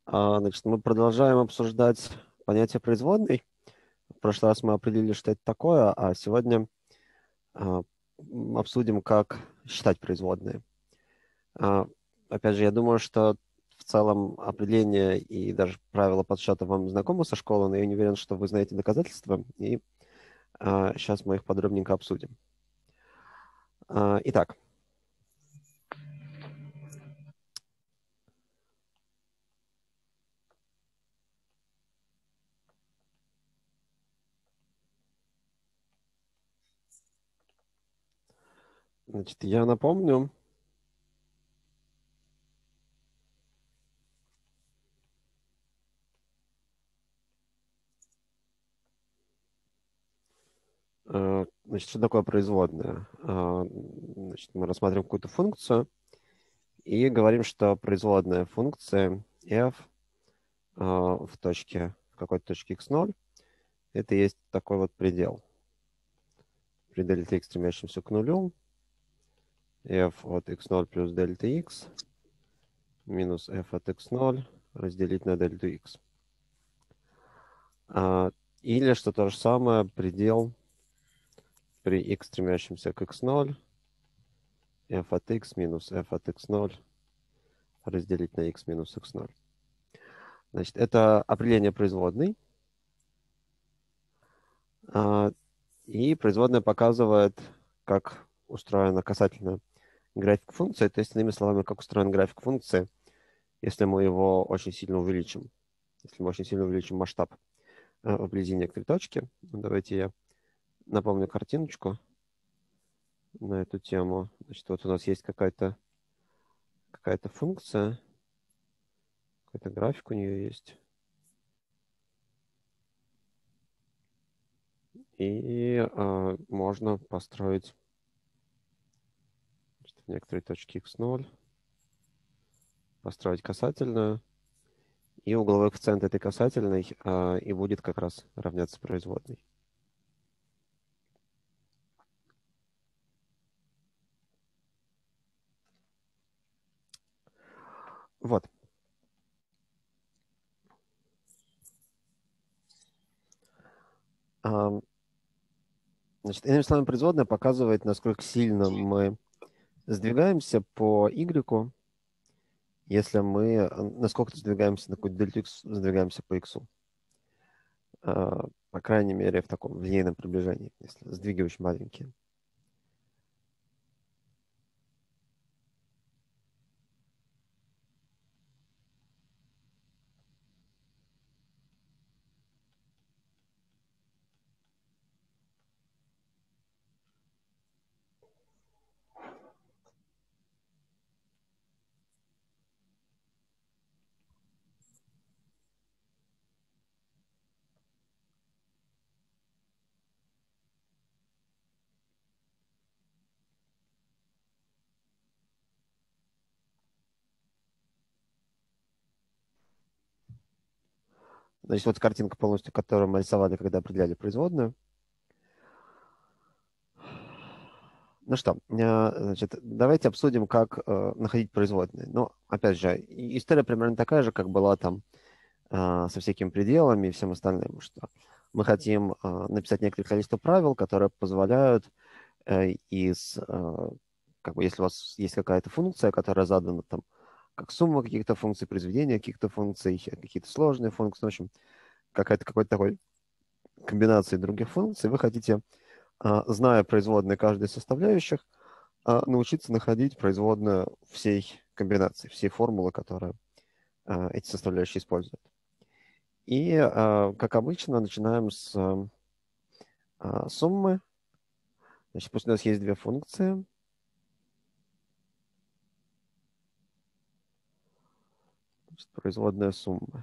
Значит, мы продолжаем обсуждать понятие производной. В прошлый раз мы определили, что это такое, а сегодня а, обсудим, как считать производные. А, Опять же, я думаю, что в целом определение и даже правила подсчета вам знакомы со школы, но я не уверен, что вы знаете доказательства, и сейчас мы их подробненько обсудим. Итак, значит, я напомню, значит, что такое производная. Значит, мы рассматриваем какую-то функцию, и говорим, что производная функции f в какой-то точке x0, это есть такой вот предел. При дельта x, стремящемся к нулю, f от x0 плюс дельта x минус f от x0 разделить на дельту x. Или, что то же самое, предел при x, стремящемся к x0, f от x минус f от x0 разделить на x минус x0. Значит, это определение производной. И производная показывает, как устроена касательно график функции. То есть, иными словами, как устроен график функции, если мы его очень сильно увеличим. Если мы очень сильно увеличим масштаб вблизи некоторой точки. Давайте я напомню картиночку на эту тему. Значит, вот у нас есть какая-то функция, какой-то график у нее есть. И можно построить в некоторой точке x0, построить касательную, и угловой коэффициент этой касательной и будет как раз равняться производной. Вот. Значит, иными словами, производная показывает, насколько сильно мы сдвигаемся по y, если мы, насколько сдвигаемся на какую-то дельту x, сдвигаемся по x. По крайней мере, в таком линейном приближении, если сдвиги очень маленькие. Значит, вот картинка полностью, которую мы рисовали, когда определяли производную. Ну что, значит, давайте обсудим, как находить производные. Ну, опять же, история примерно такая же, как была там со всякими пределами и всем остальным, что мы хотим написать некоторое количество правил, которые позволяют как бы, если у вас есть какая-то функция, которая задана там как сумма каких-то функций, произведение каких-то функций, какие-то сложные функции, в общем, какой-то такой комбинации других функций, вы хотите, зная производные каждой из составляющих, научиться находить производную всей комбинации, всей формулы, которые эти составляющие используют. И, как обычно, начинаем с суммы. Значит, пусть у нас есть две функции. Значит, производная суммы.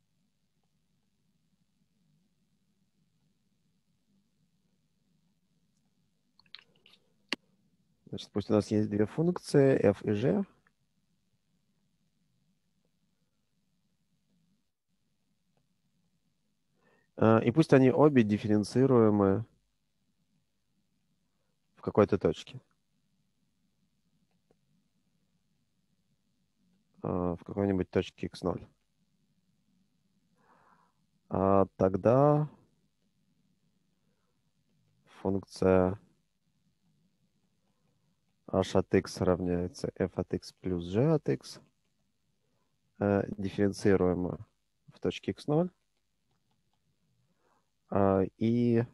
Значит, пусть у нас есть две функции, f и g. И пусть они обе дифференцируемы в какой-то точке. В какой-нибудь точке x0. тогда функция h от x равняется f от x плюс g от x, дифференцируема в точке x0, и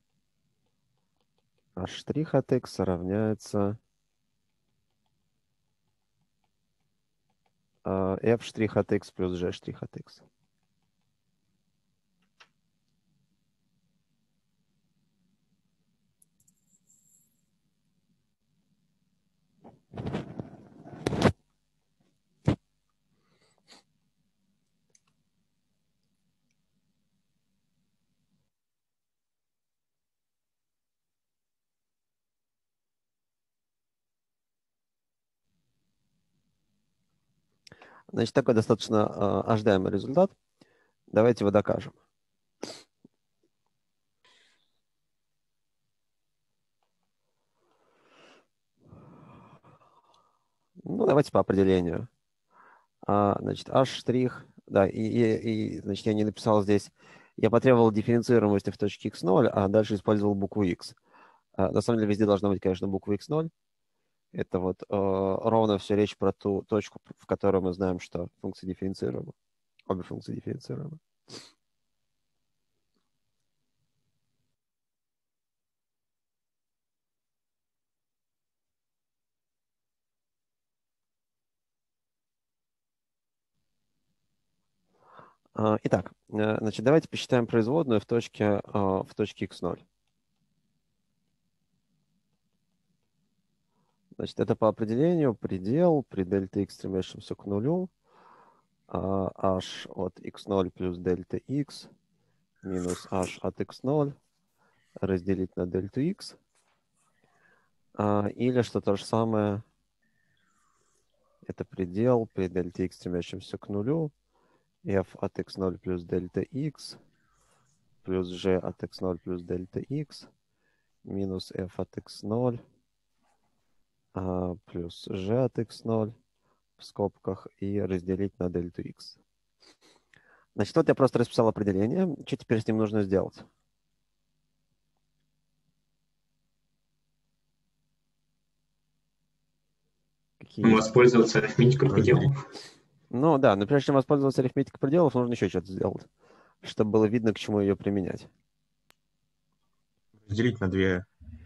h' от x равняется f' от x плюс g' от x. Значит, такой достаточно ожидаемый результат. Давайте его докажем. Ну, давайте по определению. Значит, h', да, значит, я не написал здесь, я потребовал дифференцируемости в точке x0, а дальше использовал букву x. На самом деле везде должна быть, конечно, буква x0. Это вот ровно все речь про ту точку, в которой мы знаем, что функция дифференцируема. Обе функции дифференцируемы. Итак, значит, давайте посчитаем производную в точке x0. Значит, это по определению предел при дельта x, стремящемся к нулю, h от x0 плюс дельта x минус h от x0 разделить на дельту x, или, что то же самое, это предел при дельте x, стремящемся к нулю, f от x0 плюс дельта x плюс g от x0 плюс дельта x минус f от x0 плюс g от x0 в скобках и разделить на дельту x. Значит, вот я просто расписал определение. Что теперь с ним нужно сделать? Какие есть? Воспользоваться арифметикой пределов. Ну да, но прежде чем воспользоваться арифметикой пределов, нужно еще что-то сделать, чтобы было видно, к чему ее применять. Разделить на две.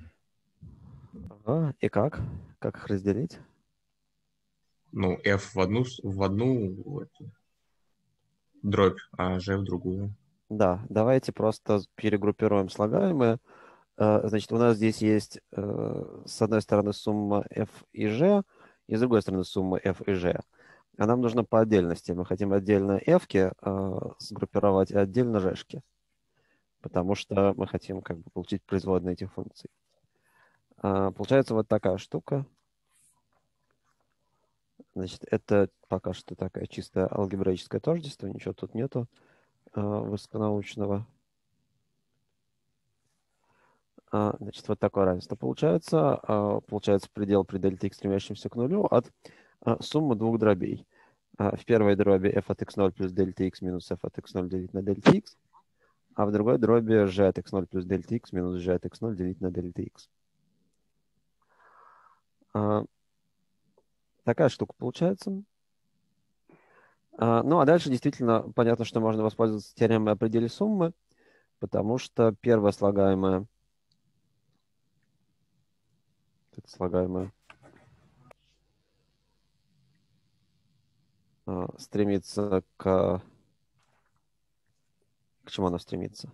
И как? Как их разделить? Ну, f в одну дробь, а g в другую. Да, давайте просто перегруппируем слагаемые. Значит, у нас здесь есть с одной стороны сумма f и g, и с другой стороны сумма f и g. А нам нужно по отдельности. Мы хотим отдельно f-ки сгруппировать и отдельно g-шки, потому что мы хотим как бы получить производные этих функций. Получается вот такая штука. Значит, это пока что такая чистая алгебраическое тождество, ничего тут нету высоконаучного. Значит, вот такое равенство получается. Получается предел при дельте x, стремящемся к нулю, от суммы двух дробей. В первой дроби f от x0 плюс дельта x минус f от x0 делить на дельта x, а в другой дроби g от x0 плюс дельта x минус g от x0 делить на дельта x. Такая штука получается. Ну, а дальше действительно понятно, что можно воспользоваться теоремой о пределе суммы, потому что первое слагаемое, это слагаемое стремится к чему оно стремится?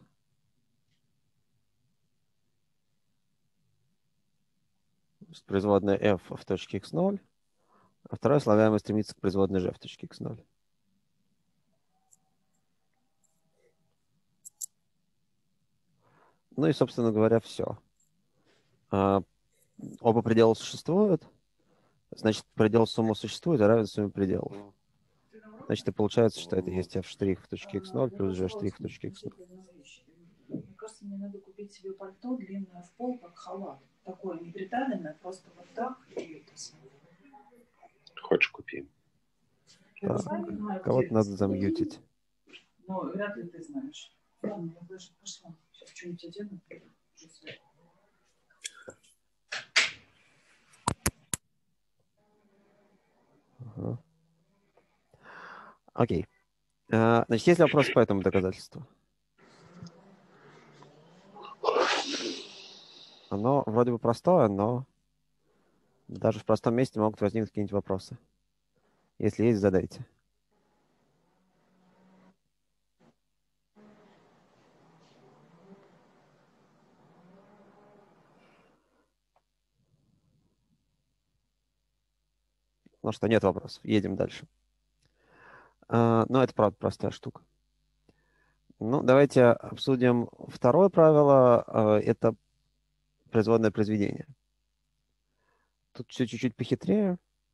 Производная f в точке x0, а второе слагаемое стремится к производной g в точке x0. Ну и, собственно говоря, все. Оба предела существуют, значит, предел суммы существует, а равен сумме пределов. Значит, и получается, что это есть f' в точке x0 плюс g' в точке x0. Мне кажется, мне надо купить себе пальто длинное в пол, как халат. Такое не приталенное, просто вот так. И это Хочешь, купи. Кого-то надо замьютить. Но вряд ли ты знаешь. Ладно, я даже пошла. Сейчас что-нибудь одену. Уже сверху. Ага. Окей. Значит, есть ли вопросы по этому доказательству? Оно вроде бы простое, но даже в простом месте могут возникнуть какие-нибудь вопросы. Если есть, задайте. Ну что, нет вопросов. Едем дальше. Ну, это правда простая штука. Ну, давайте обсудим второе правило. Это производное произведение. Тут все чуть-чуть похитрее.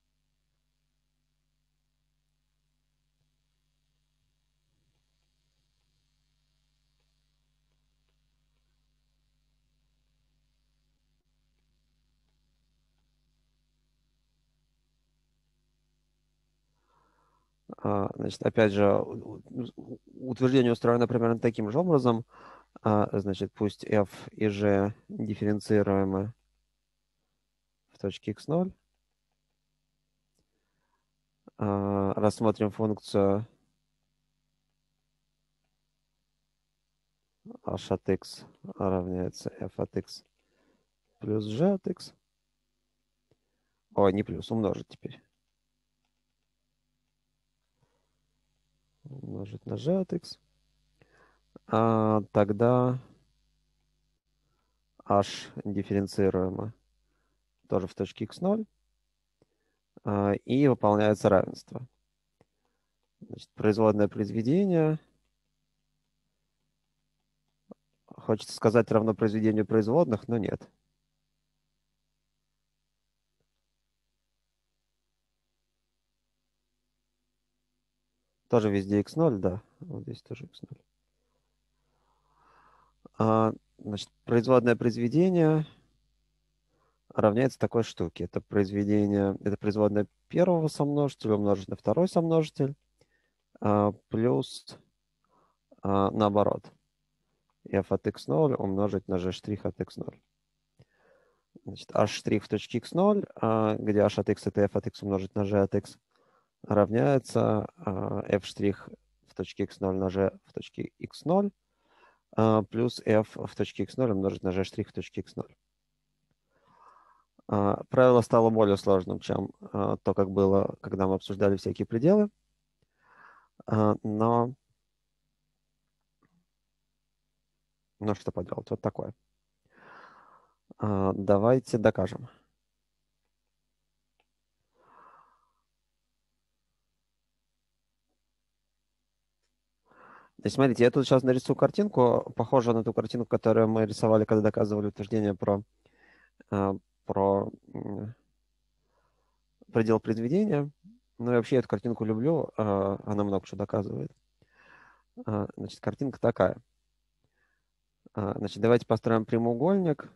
Значит, опять же, утверждение устроено примерно таким же образом. Значит, пусть f и g дифференцируемы в точке x0. Рассмотрим функцию h от x равняется f от x плюс g от x. Ой, не плюс, умножить теперь. Умножить на g от x. Тогда h дифференцируемо тоже в точке x0. И выполняется равенство. Значит, производное произведение. Хочется сказать равно произведению производных, но нет. Тоже везде x0, да. Вот здесь тоже x0. Значит, производное произведение равняется такой штуке. Это производное первого сомножителя умножить на второй сомножитель плюс наоборот. f от x0 умножить на g' от x0. Значит, h' в точке x0, где h от x это f от x умножить на g от x, равняется f' в точке x0 на g в точке x0 плюс f в точке x0 умножить на g' в точке x0. Правило стало более сложным, чем то, как было, когда мы обсуждали всякие пределы. Но что поделать, вот такое. Давайте докажем. Значит, смотрите, я тут сейчас нарисую картинку, похожую на ту картинку, которую мы рисовали, когда доказывали утверждение про предел произведения. Ну, я вообще эту картинку люблю, она много что доказывает. Значит, картинка такая. Значит, давайте построим прямоугольник,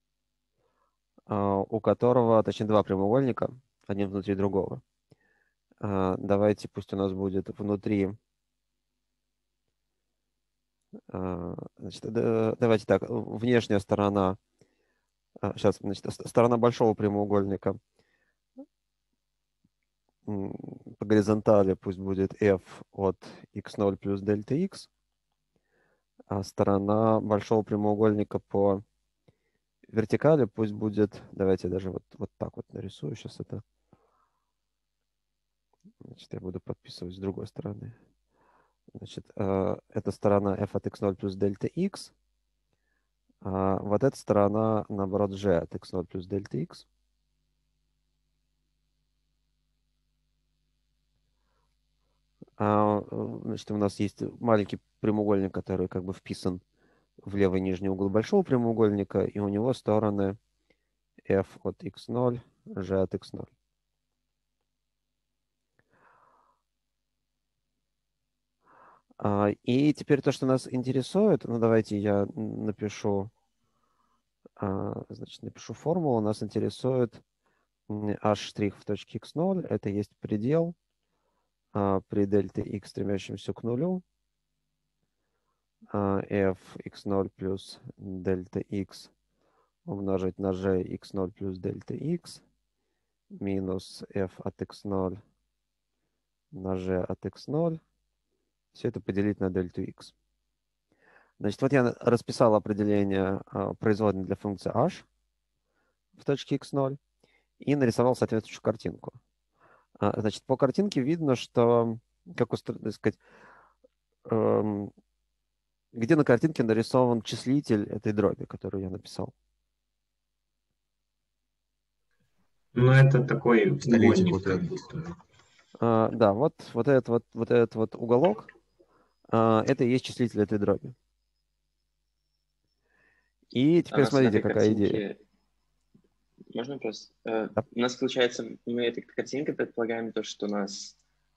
у которого, точнее, два прямоугольника, один внутри другого. Давайте, пусть у нас будет внутри... Значит, давайте так, внешняя сторона... Сейчас, значит, сторона большого прямоугольника по горизонтали пусть будет f от x0 плюс дельта x, а сторона большого прямоугольника по вертикали пусть будет, давайте даже вот так вот нарисую сейчас это. Значит, я буду подписывать с другой стороны. Значит, это сторона f от x0 плюс дельта x, а вот эта сторона, наоборот, g от x0 плюс дельта x. Значит, у нас есть маленький прямоугольник, который как бы вписан в левый нижний угол большого прямоугольника, и у него стороны f от x0, g от x0. И теперь то, что нас интересует, ну давайте я напишу, значит, напишу формулу. Нас интересует h' в точке x0, это есть предел при дельте x, стремящемся к нулю, f x0 плюс дельта x умножить на g x0 плюс дельта x минус f от x0 на g от x0. Все это поделить на дельту x. Значит, вот я расписал определение производной для функции h в точке x0 и нарисовал соответствующую картинку. Значит, по картинке видно, что, как сказать, где на картинке нарисован числитель этой дроби, которую я написал. Ну, это такой Столетие угольник, вот как это. будто. Да, вот этот вот уголок, это и есть числитель этой дроби. И А теперь у нас на смотрите, этой какая идея. картинке... Можно вопрос? Да. У нас, получается, мы этой картинкой предполагаем то, что у нас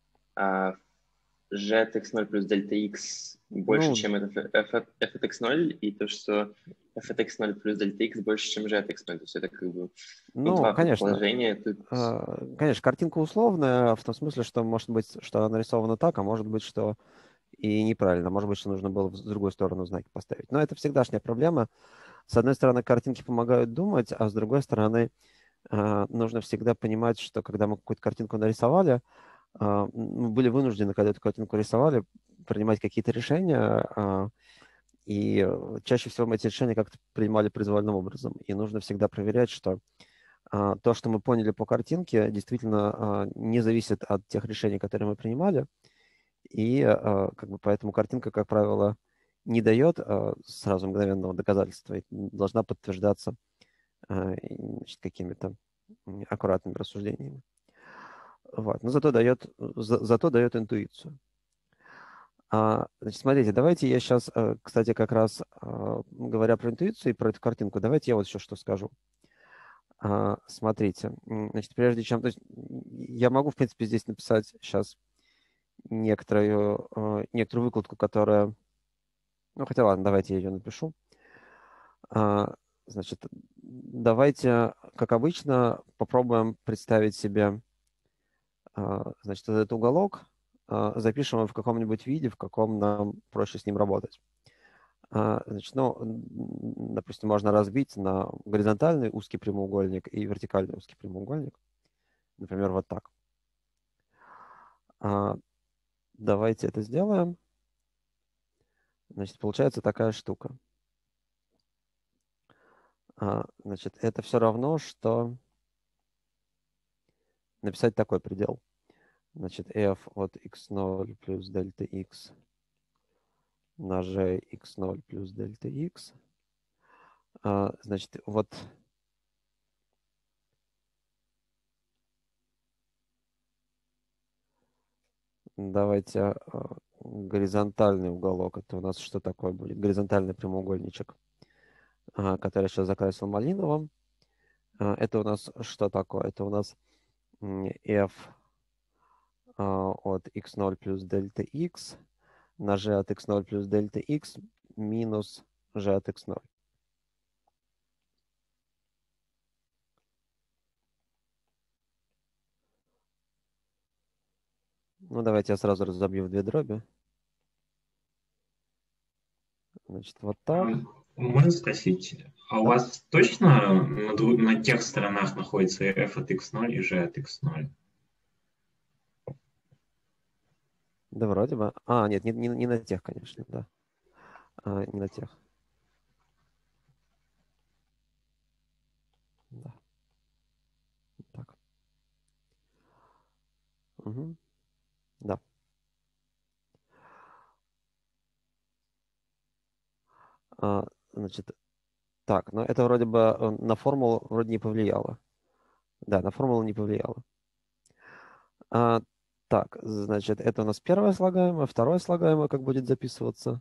g от x0 плюс дельта x больше, Ну, чем f от x0, и то, что f от x0 плюс дельта x больше, чем g от x0. То есть это как бы два конечно. предположения. Тут... Конечно, картинка условная, в том смысле, что может быть, что она нарисована так, а может быть, что и неправильно. Может быть, что нужно было в другую сторону знаки поставить. Но это всегдашняя проблема. С одной стороны, картинки помогают думать, а с другой стороны, нужно всегда понимать, что когда мы какую-то картинку нарисовали, мы были вынуждены, когда эту картинку рисовали, принимать какие-то решения, и чаще всего мы эти решения как-то принимали произвольным образом. И нужно всегда проверять, что то, что мы поняли по картинке, действительно не зависит от тех решений, которые мы принимали. И как бы поэтому картинка, как правило, не дает сразу мгновенного доказательства, и должна подтверждаться значит, какими-то аккуратными рассуждениями. Вот. Но зато дает интуицию. Значит, смотрите, давайте я сейчас, кстати, как раз говоря про интуицию и про эту картинку, давайте я вот еще что скажу. Смотрите, значит, прежде чем... То есть я могу, в принципе, здесь написать сейчас некоторую выкладку, которая... Ну, хотя ладно, давайте я ее напишу. Значит, давайте, как обычно, попробуем представить себе, значит, этот уголок, запишем его в каком-нибудь виде, в каком нам проще с ним работать. Значит, ну, допустим, можно разбить на горизонтальный узкий прямоугольник и вертикальный узкий прямоугольник. Например, вот так. Давайте это сделаем. Значит, получается такая штука. Значит, это все равно, что написать такой предел. Значит, f от x0 плюс дельта x на g x0 плюс дельта x. Значит, вот давайте горизонтальный уголок. Это у нас что такое будет? Горизонтальный прямоугольничек, который я сейчас закрасил малиновым. Это у нас что такое? Это у нас f от x0 плюс дельта x на g от x0 плюс дельта x минус g от x0. Ну, давайте я сразу разобью в две дроби. Значит, вот так. Можно спросить, а у Да. вас точно на тех сторонах находится f от x0 и g от x0? Да, вроде бы. Нет, не на тех, конечно, да. Не на тех. Да. Так. Угу. Да. Значит, так, но это вроде бы на формулу вроде не повлияло. Да, на формулу не повлияло. Так, значит, это у нас первое слагаемое, второе слагаемое, как будет записываться.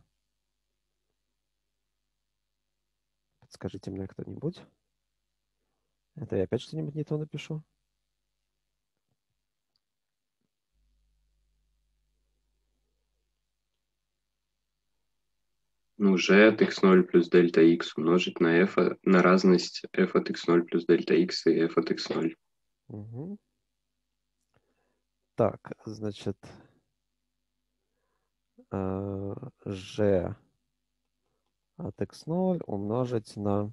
Подскажите мне кто-нибудь. Это я опять что-нибудь не то напишу. Ну, g от x0 плюс дельта x умножить на f на разность f от x0 плюс дельта x и f от x0. Угу. Так, значит, g от x0 умножить на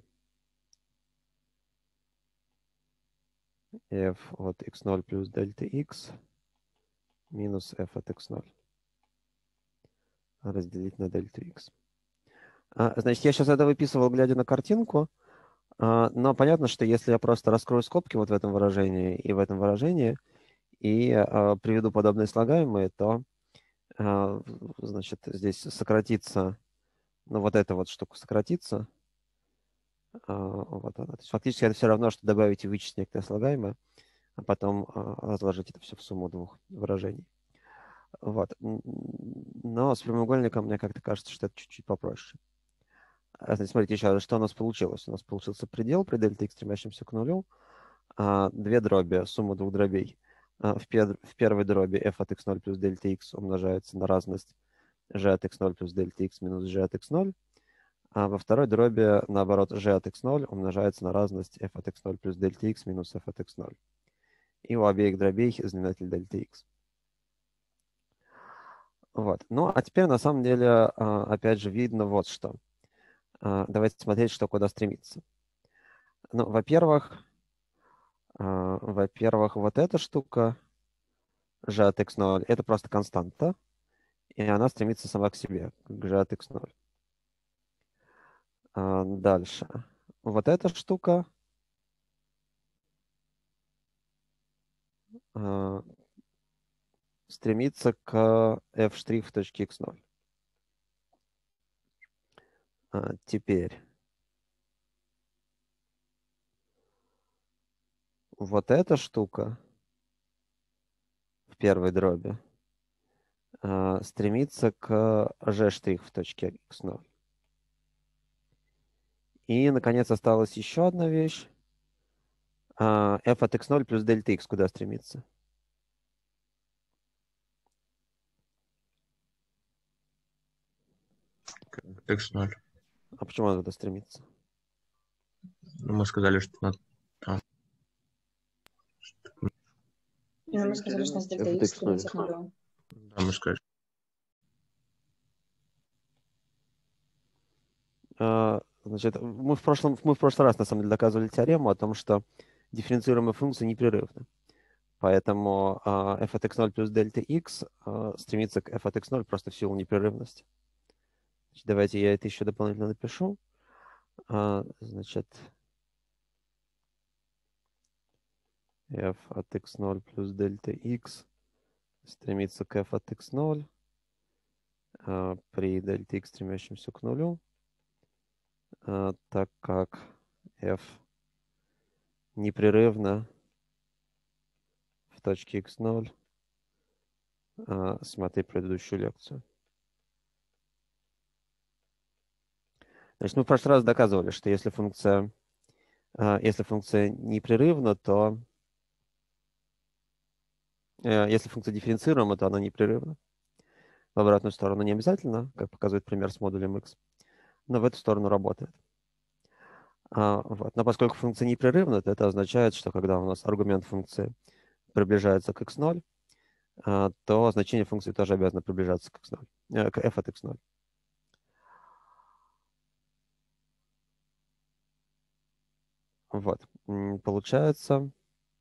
f от x0 плюс дельта x минус f от x0 разделить на дельту x. Значит, я сейчас это выписывал, глядя на картинку, но понятно, что если я просто раскрою скобки вот в этом выражении и в этом выражении и приведу подобные слагаемые, то, значит, здесь сократится, ну, вот эта вот штука сократится. Вот она. То есть фактически это все равно, что добавить и вычесть некоторые слагаемые, а потом разложить это все в сумму двух выражений. Вот. Но с прямоугольником мне как-то кажется, что это чуть-чуть попроще. Значит, смотрите еще раз, что у нас получилось. У нас получился предел при дельта x, стремящемся к нулю. Две дроби, сумма двух дробей. В первой дроби f от x0 плюс дельта x умножается на разность g от x0 плюс дельта x минус g от x0. А во второй дроби, наоборот, g от x0 умножается на разность f от x0 плюс дельта x минус f от x0. И у обеих дробей знаменатель дельта x. Вот. Ну, а теперь, на самом деле, опять же, видно вот что. Давайте смотреть, что куда стремиться. Ну, во-первых, вот эта штука, g от x0, это просто константа, и она стремится сама к себе, к g от x0. Дальше. Вот эта штука стремится к f' в точке x0. Теперь вот эта штука в первой дроби стремится к g' в точке x0. И, наконец, осталась еще одна вещь. F от x0 плюс дельта x куда стремится? x0. А почему она туда стремится? Ну, мы сказали, что надо... Ну, мы сказали, что у нас дельта F от x x0. стремится к нулю. Да, мы сказали. Значит, мы в прошлый раз, на самом деле, доказывали теорему о том, что дифференцируемые функции непрерывны. Поэтому f от x0 плюс дельта x стремится к f от x0 просто в силу непрерывности. Значит, давайте я это еще дополнительно напишу. Значит, f от x0 плюс дельта x стремится к f от x0 при дельта x, стремящемся к нулю, так как f непрерывно в точке x0. Смотри предыдущую лекцию. Значит, мы в прошлый раз доказывали, что если функция непрерывна, то если функция дифференцируема, то она непрерывна. В обратную сторону не обязательно, как показывает пример с модулем x, но в эту сторону работает. Вот. Но поскольку функция непрерывна, то это означает, что когда у нас аргумент функции приближается к x0, то значение функции тоже обязано приближаться к x0, к f от x0. Вот. Получается,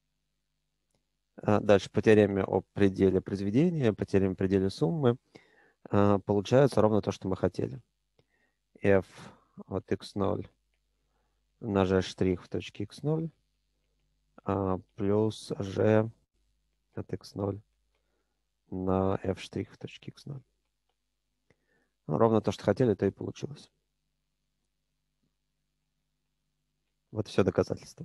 дальше по теореме о пределе произведения, по теореме о пределе суммы, получается ровно то, что мы хотели. F от x0 на g' в точке x0 плюс g от x0 на f' в точке x0. Ну, ровно то, что хотели, то и получилось. Вот все доказательство.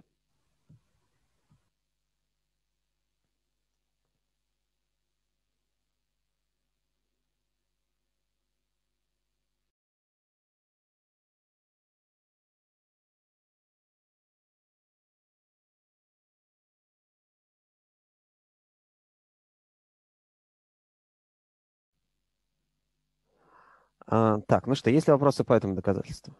Так, ну что, есть ли вопросы по этому доказательству?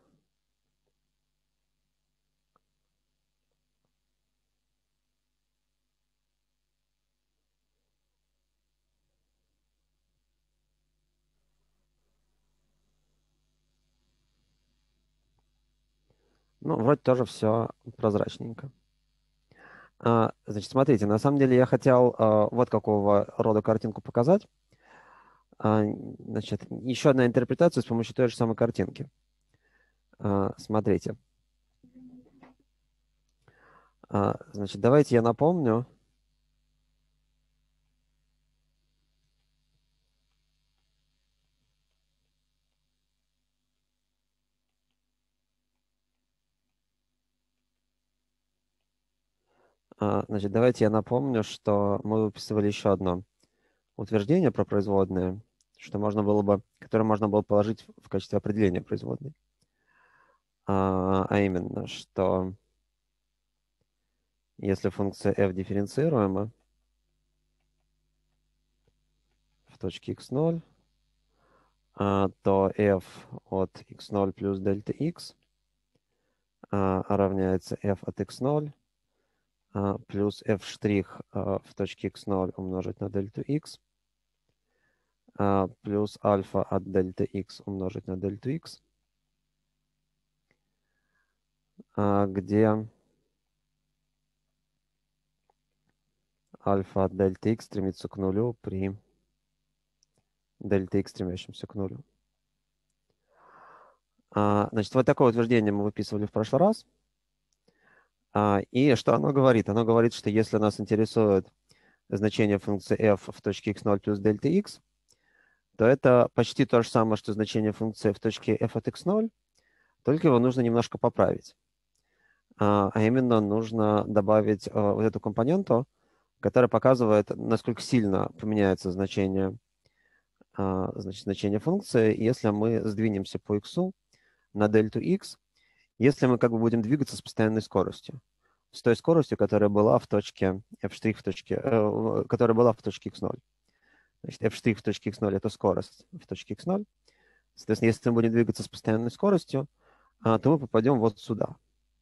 Ну, вроде тоже все прозрачненько. Значит, смотрите, на самом деле я хотел вот какого рода картинку показать. Значит, еще одна интерпретация с помощью той же самой картинки. Смотрите. Значит, давайте я напомню. Значит, давайте я напомню, что мы выписывали еще одно утверждение про производные, что можно было бы, которое можно было положить в качестве определения производной. А именно, что если функция f дифференцируема в точке x0, то f от x0 плюс дельта x равняется f от x0 плюс f' в точке x0 умножить на дельту x плюс альфа от дельта x умножить на дельту x, где альфа от дельта x стремится к нулю при дельта x, стремящемся к нулю. Значит, вот такое утверждение мы выписывали в прошлый раз. И что оно говорит? Оно говорит, что если нас интересует значение функции f в точке x0 плюс дельта x, то это почти то же самое, что значение функции в точке f от x0, только его нужно немножко поправить. А именно нужно добавить вот эту компоненту, которая показывает, насколько сильно поменяется значение, значит, значение функции, если мы сдвинемся по x на дельту x, если мы как бы будем двигаться с постоянной скоростью. С той скоростью, которая была в точке f' в точке, которая была в точке x0. Значит, f' в точке x0 это скорость в точке x0. Соответственно, если мы будем двигаться с постоянной скоростью, то мы попадем вот сюда.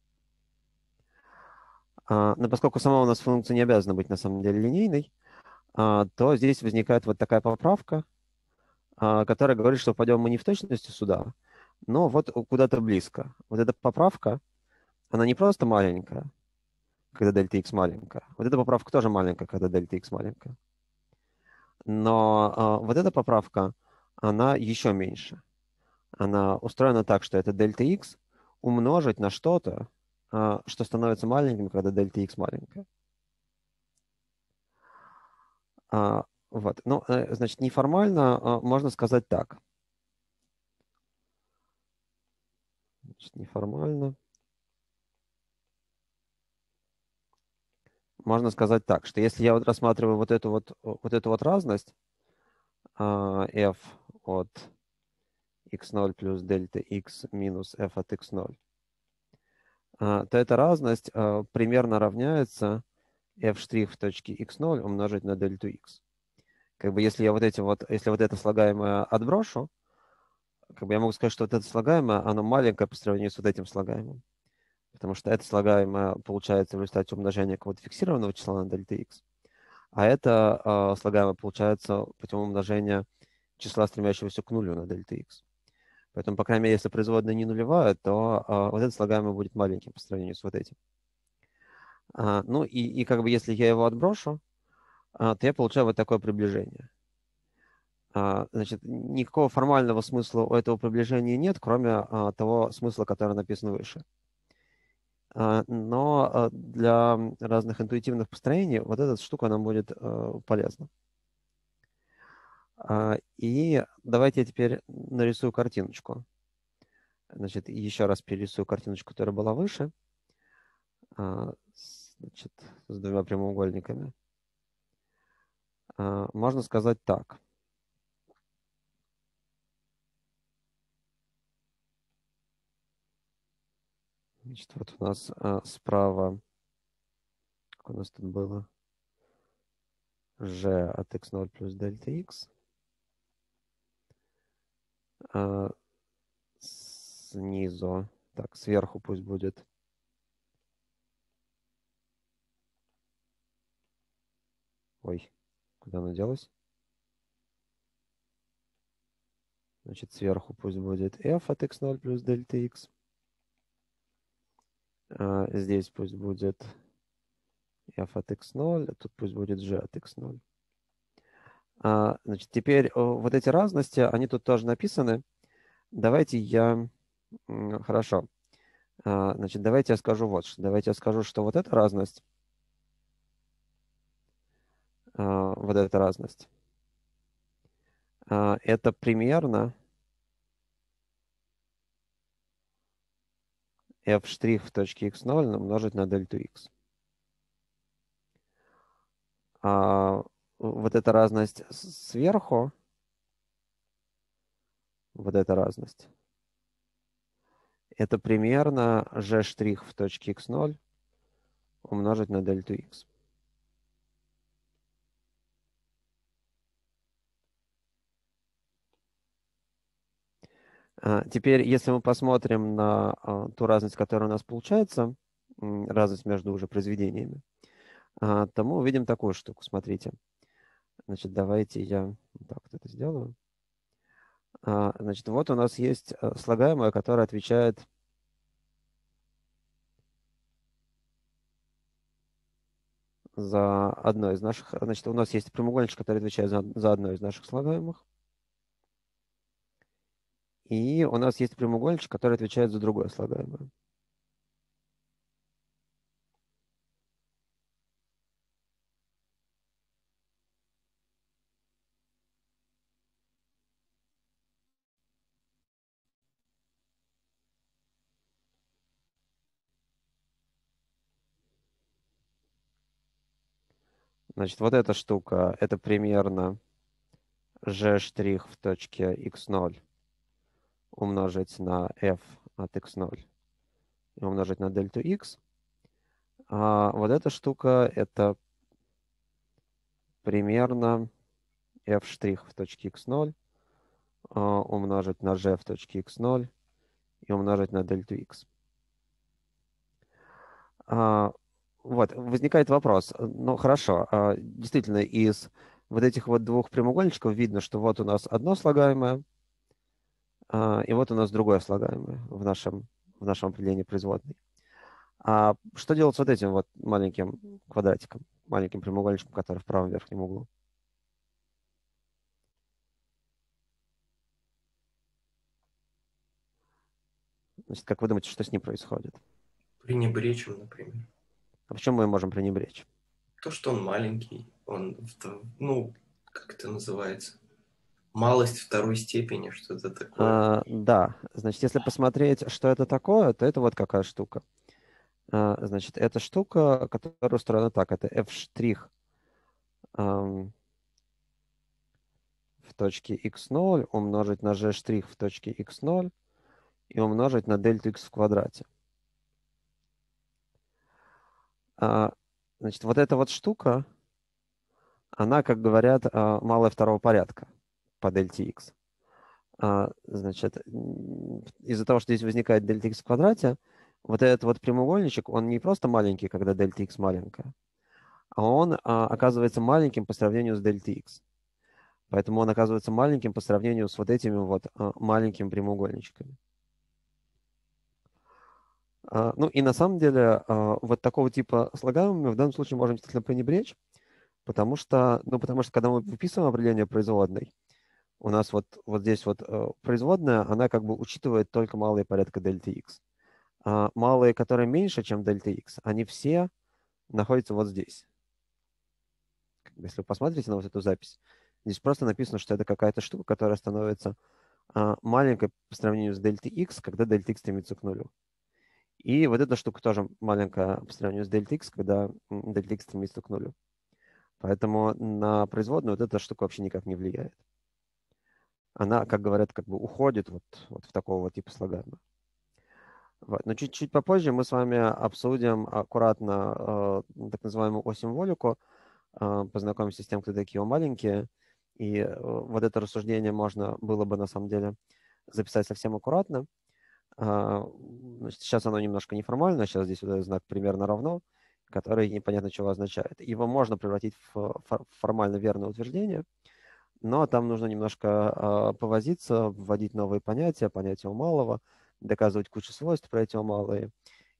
Но поскольку сама у нас функция не обязана быть на самом деле линейной, то здесь возникает вот такая поправка, которая говорит, что попадем мы не в точности сюда, но вот куда-то близко. Вот эта поправка, она не просто маленькая, когда дельта x маленькая. Вот эта поправка тоже маленькая, когда дельта x маленькая. Но вот эта поправка, она еще меньше. Она устроена так, что это дельта x умножить на что-то, что становится маленьким, когда дельта x маленькая. Вот. Ну, значит, неформально можно сказать так. Значит, неформально. Можно сказать так, что если я вот рассматриваю вот эту вот разность f от x0 плюс дельта x минус f от x0, то эта разность примерно равняется f' в точке x0 умножить на дельту x. Как бы если я если вот это слагаемое отброшу, как бы я могу сказать, что вот это слагаемое, оно маленькое по сравнению с вот этим слагаемым. Потому что это слагаемое получается в результате умножения какого-то фиксированного числа на дельта x. А это слагаемое получается путем умножения числа, стремящегося к нулю на дельта x. Поэтому, по крайней мере, если производная не нулевая, то вот это слагаемое будет маленьким по сравнению с вот этим. Ну и как бы если я его отброшу, то я получаю вот такое приближение. Значит, никакого формального смысла у этого приближения нет, кроме того смысла, который написан выше. Но для разных интуитивных построений вот эта штука нам будет полезна. И давайте я теперь нарисую картиночку. Значит, еще раз перерисую картиночку, которая была выше. Значит, с двумя прямоугольниками. Можно сказать так. Значит, вот у нас справа, как у нас тут было, g от x0 плюс дельта x. Снизу, так, сверху пусть будет ой, куда она делась? Значит, сверху пусть будет f от x0 плюс дельта x. Здесь пусть будет f от x0, а тут пусть будет g от x0. Значит, теперь вот эти разности, они тут тоже написаны. Давайте я... Хорошо. Значит, давайте я скажу вот что. Давайте я скажу, что вот эта разность, это примерно f' в точке x0 умножить на дельту x. Вот эта разность сверху, вот эта разность, это примерно g' в точке x0 умножить на дельту x. Теперь, если мы посмотрим на ту разность, которая у нас получается, разность между уже произведениями, то мы увидим такую штуку. Смотрите. Значит, давайте я вот так вот это сделаю. Значит, вот у нас есть слагаемое, которое отвечает за одно из наших... Значит, у нас есть прямоугольничек, который отвечает за одно из наших слагаемых. И у нас есть прямоугольничек, который отвечает за другое слагаемое. Значит, вот эта штука, это примерно g' в точке x0 умножить на f от x0 и умножить на дельту x. А вот эта штука, это примерно f' в точке x0 умножить на g в точке x0 и умножить на дельту x. Вот, возникает вопрос. Ну, хорошо, действительно, из вот этих вот двух прямоугольничков видно, что вот у нас одно слагаемое, и вот у нас другое слагаемое в нашем определении производной. А что делать с вот этим вот маленьким квадратиком, маленьким прямоугольничком, который в правом верхнем углу? Значит, как вы думаете, что с ним происходит? Пренебречь им, например. А почему мы можем пренебречь? То, что он маленький, он, ну, как это называется? Малость второй степени, что-то такое. Да, значит, если посмотреть, что это такое, то это вот какая штука. Значит, это штука, которая устроена так. Это f' в точке x0 умножить на g' в точке x0 и умножить на дельту x в квадрате. Значит, вот эта вот штука, она, как говорят, малая второго порядка по дельте x. Значит, из-за того, что здесь возникает дельта x в квадрате, вот этот вот прямоугольничек, он не просто маленький, когда дельта x маленькая, а он оказывается маленьким по сравнению с дельта x. Поэтому он оказывается маленьким по сравнению с вот этими вот маленькими прямоугольничками. Ну и на самом деле вот такого типа слагаемыми в данном случае можем действительно пренебречь, потому что когда мы выписываем определение производной, у нас вот здесь вот производная, она как бы учитывает только малые порядка дельта x. Малые, которые меньше, чем дельта x, они все находятся вот здесь. Если вы посмотрите на вот эту запись, здесь просто написано, что это какая-то штука, которая становится маленькой по сравнению с дельтой x, когда дельта x стремится к нулю. И вот эта штука тоже маленькая по сравнению с дельта x, когда дельта x стремится к нулю. Поэтому на производную вот эта штука вообще никак не влияет. Она, как говорят, как бы уходит вот в такого вот типа слагаемого. Вот. Но чуть-чуть попозже мы с вами обсудим аккуратно так называемую ось-символику, познакомимся с тем, кто такие маленькие. И вот это рассуждение можно было бы на самом деле записать совсем аккуратно. Значит, сейчас оно немножко неформально, сейчас здесь вот этот знак примерно равно, который непонятно чего означает. Его можно превратить в формально верное утверждение, но там нужно немножко повозиться, вводить новые понятия, понятия у малого, доказывать кучу свойств про эти малые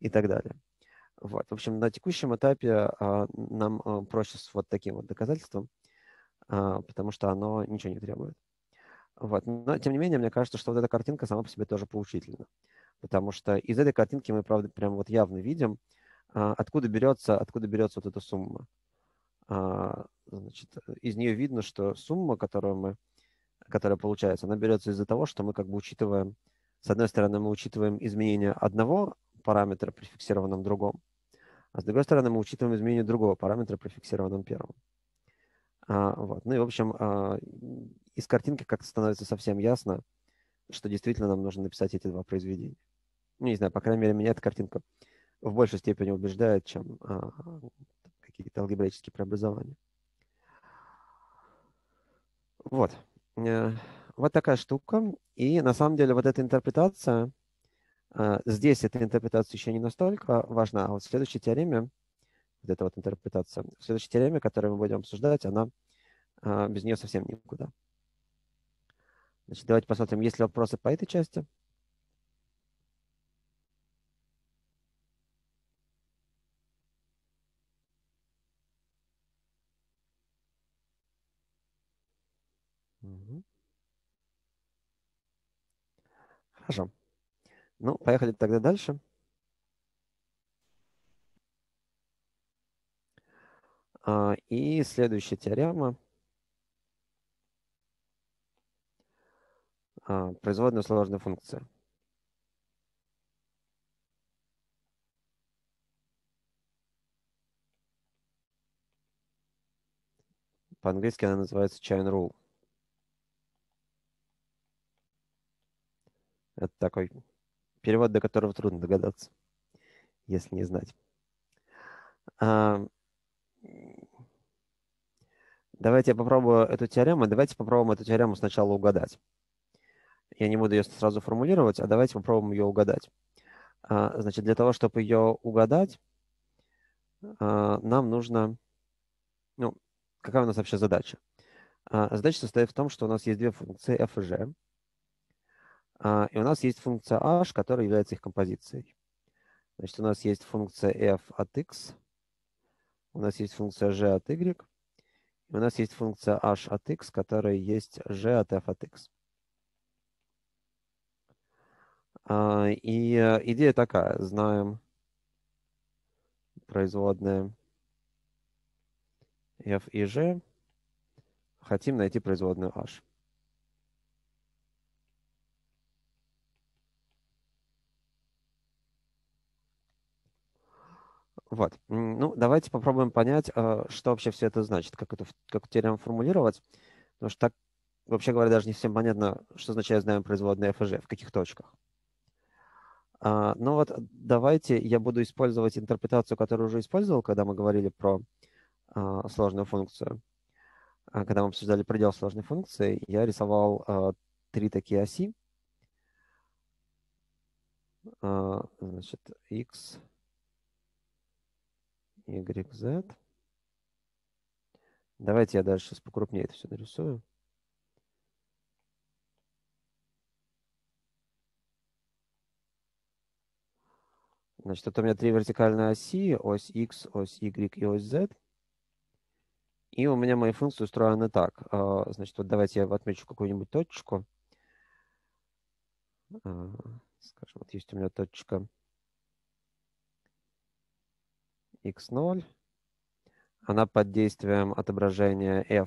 и так далее. Вот. В общем, на текущем этапе нам проще с вот таким вот доказательством, потому что оно ничего не требует. Вот. Но, тем не менее, мне кажется, что вот эта картинка сама по себе тоже поучительна. Потому что из этой картинки мы, правда, прям вот явно видим, откуда берется вот эта сумма. Значит, из нее видно, что сумма, которая получается, она берется из-за того, что мы как бы учитываем, с одной стороны, мы учитываем изменение одного параметра при фиксированном другом, а с другой стороны, мы учитываем изменение другого параметра при фиксированном первом. Вот. Ну и, в общем, из картинки как-то становится совсем ясно, что действительно нам нужно написать эти два произведения. Ну, не знаю, по крайней мере, меня эта картинка в большей степени убеждает, чем какие-то алгебраические преобразования. Вот. Вот такая штука. И на самом деле вот эта интерпретация, здесь эта интерпретация еще не настолько важна, а вот в следующей теореме, вот эта вот интерпретация, в следующей теореме, которую мы будем обсуждать, она без нее совсем никуда. Значит, давайте посмотрим, есть ли вопросы по этой части. Угу. Хорошо. Ну, поехали тогда дальше. И следующая теорема. Производная сложная функция. По-английски она называется chain rule. Это такой перевод, до которого трудно догадаться, если не знать. Давайте я попробую эту теорему. Давайте попробуем эту теорему сначала угадать. Я не буду ее сразу формулировать, а давайте попробуем ее угадать. Значит, для того, чтобы ее угадать, нам нужно... Ну, какая у нас вообще задача? Задача состоит в том, что у нас есть две функции f и g. И у нас есть функция h, которая является их композицией. Значит, у нас есть функция f от x, у нас есть функция g от y, и у нас есть функция h от x, которая есть g от f от x. И идея такая. Знаем производные f и g, хотим найти производную h. Вот. Ну, давайте попробуем понять, что вообще все это значит, как эту теорему формулировать. Потому что так, вообще говоря, даже не всем понятно, что означает знаем производные f и g, в каких точках. Ну вот давайте я буду использовать интерпретацию, которую уже использовал, когда мы говорили про сложную функцию. Когда мы обсуждали предел сложной функции, я рисовал три такие оси. Значит, x, y, z. Давайте я дальше покрупнее это все нарисую. Значит, это у меня три вертикальные оси, ось x, ось y и ось z. И у меня мои функции устроены так. Значит, вот давайте я отмечу какую-нибудь точку. Скажем, вот есть у меня точка x0. Она под действием отображения f.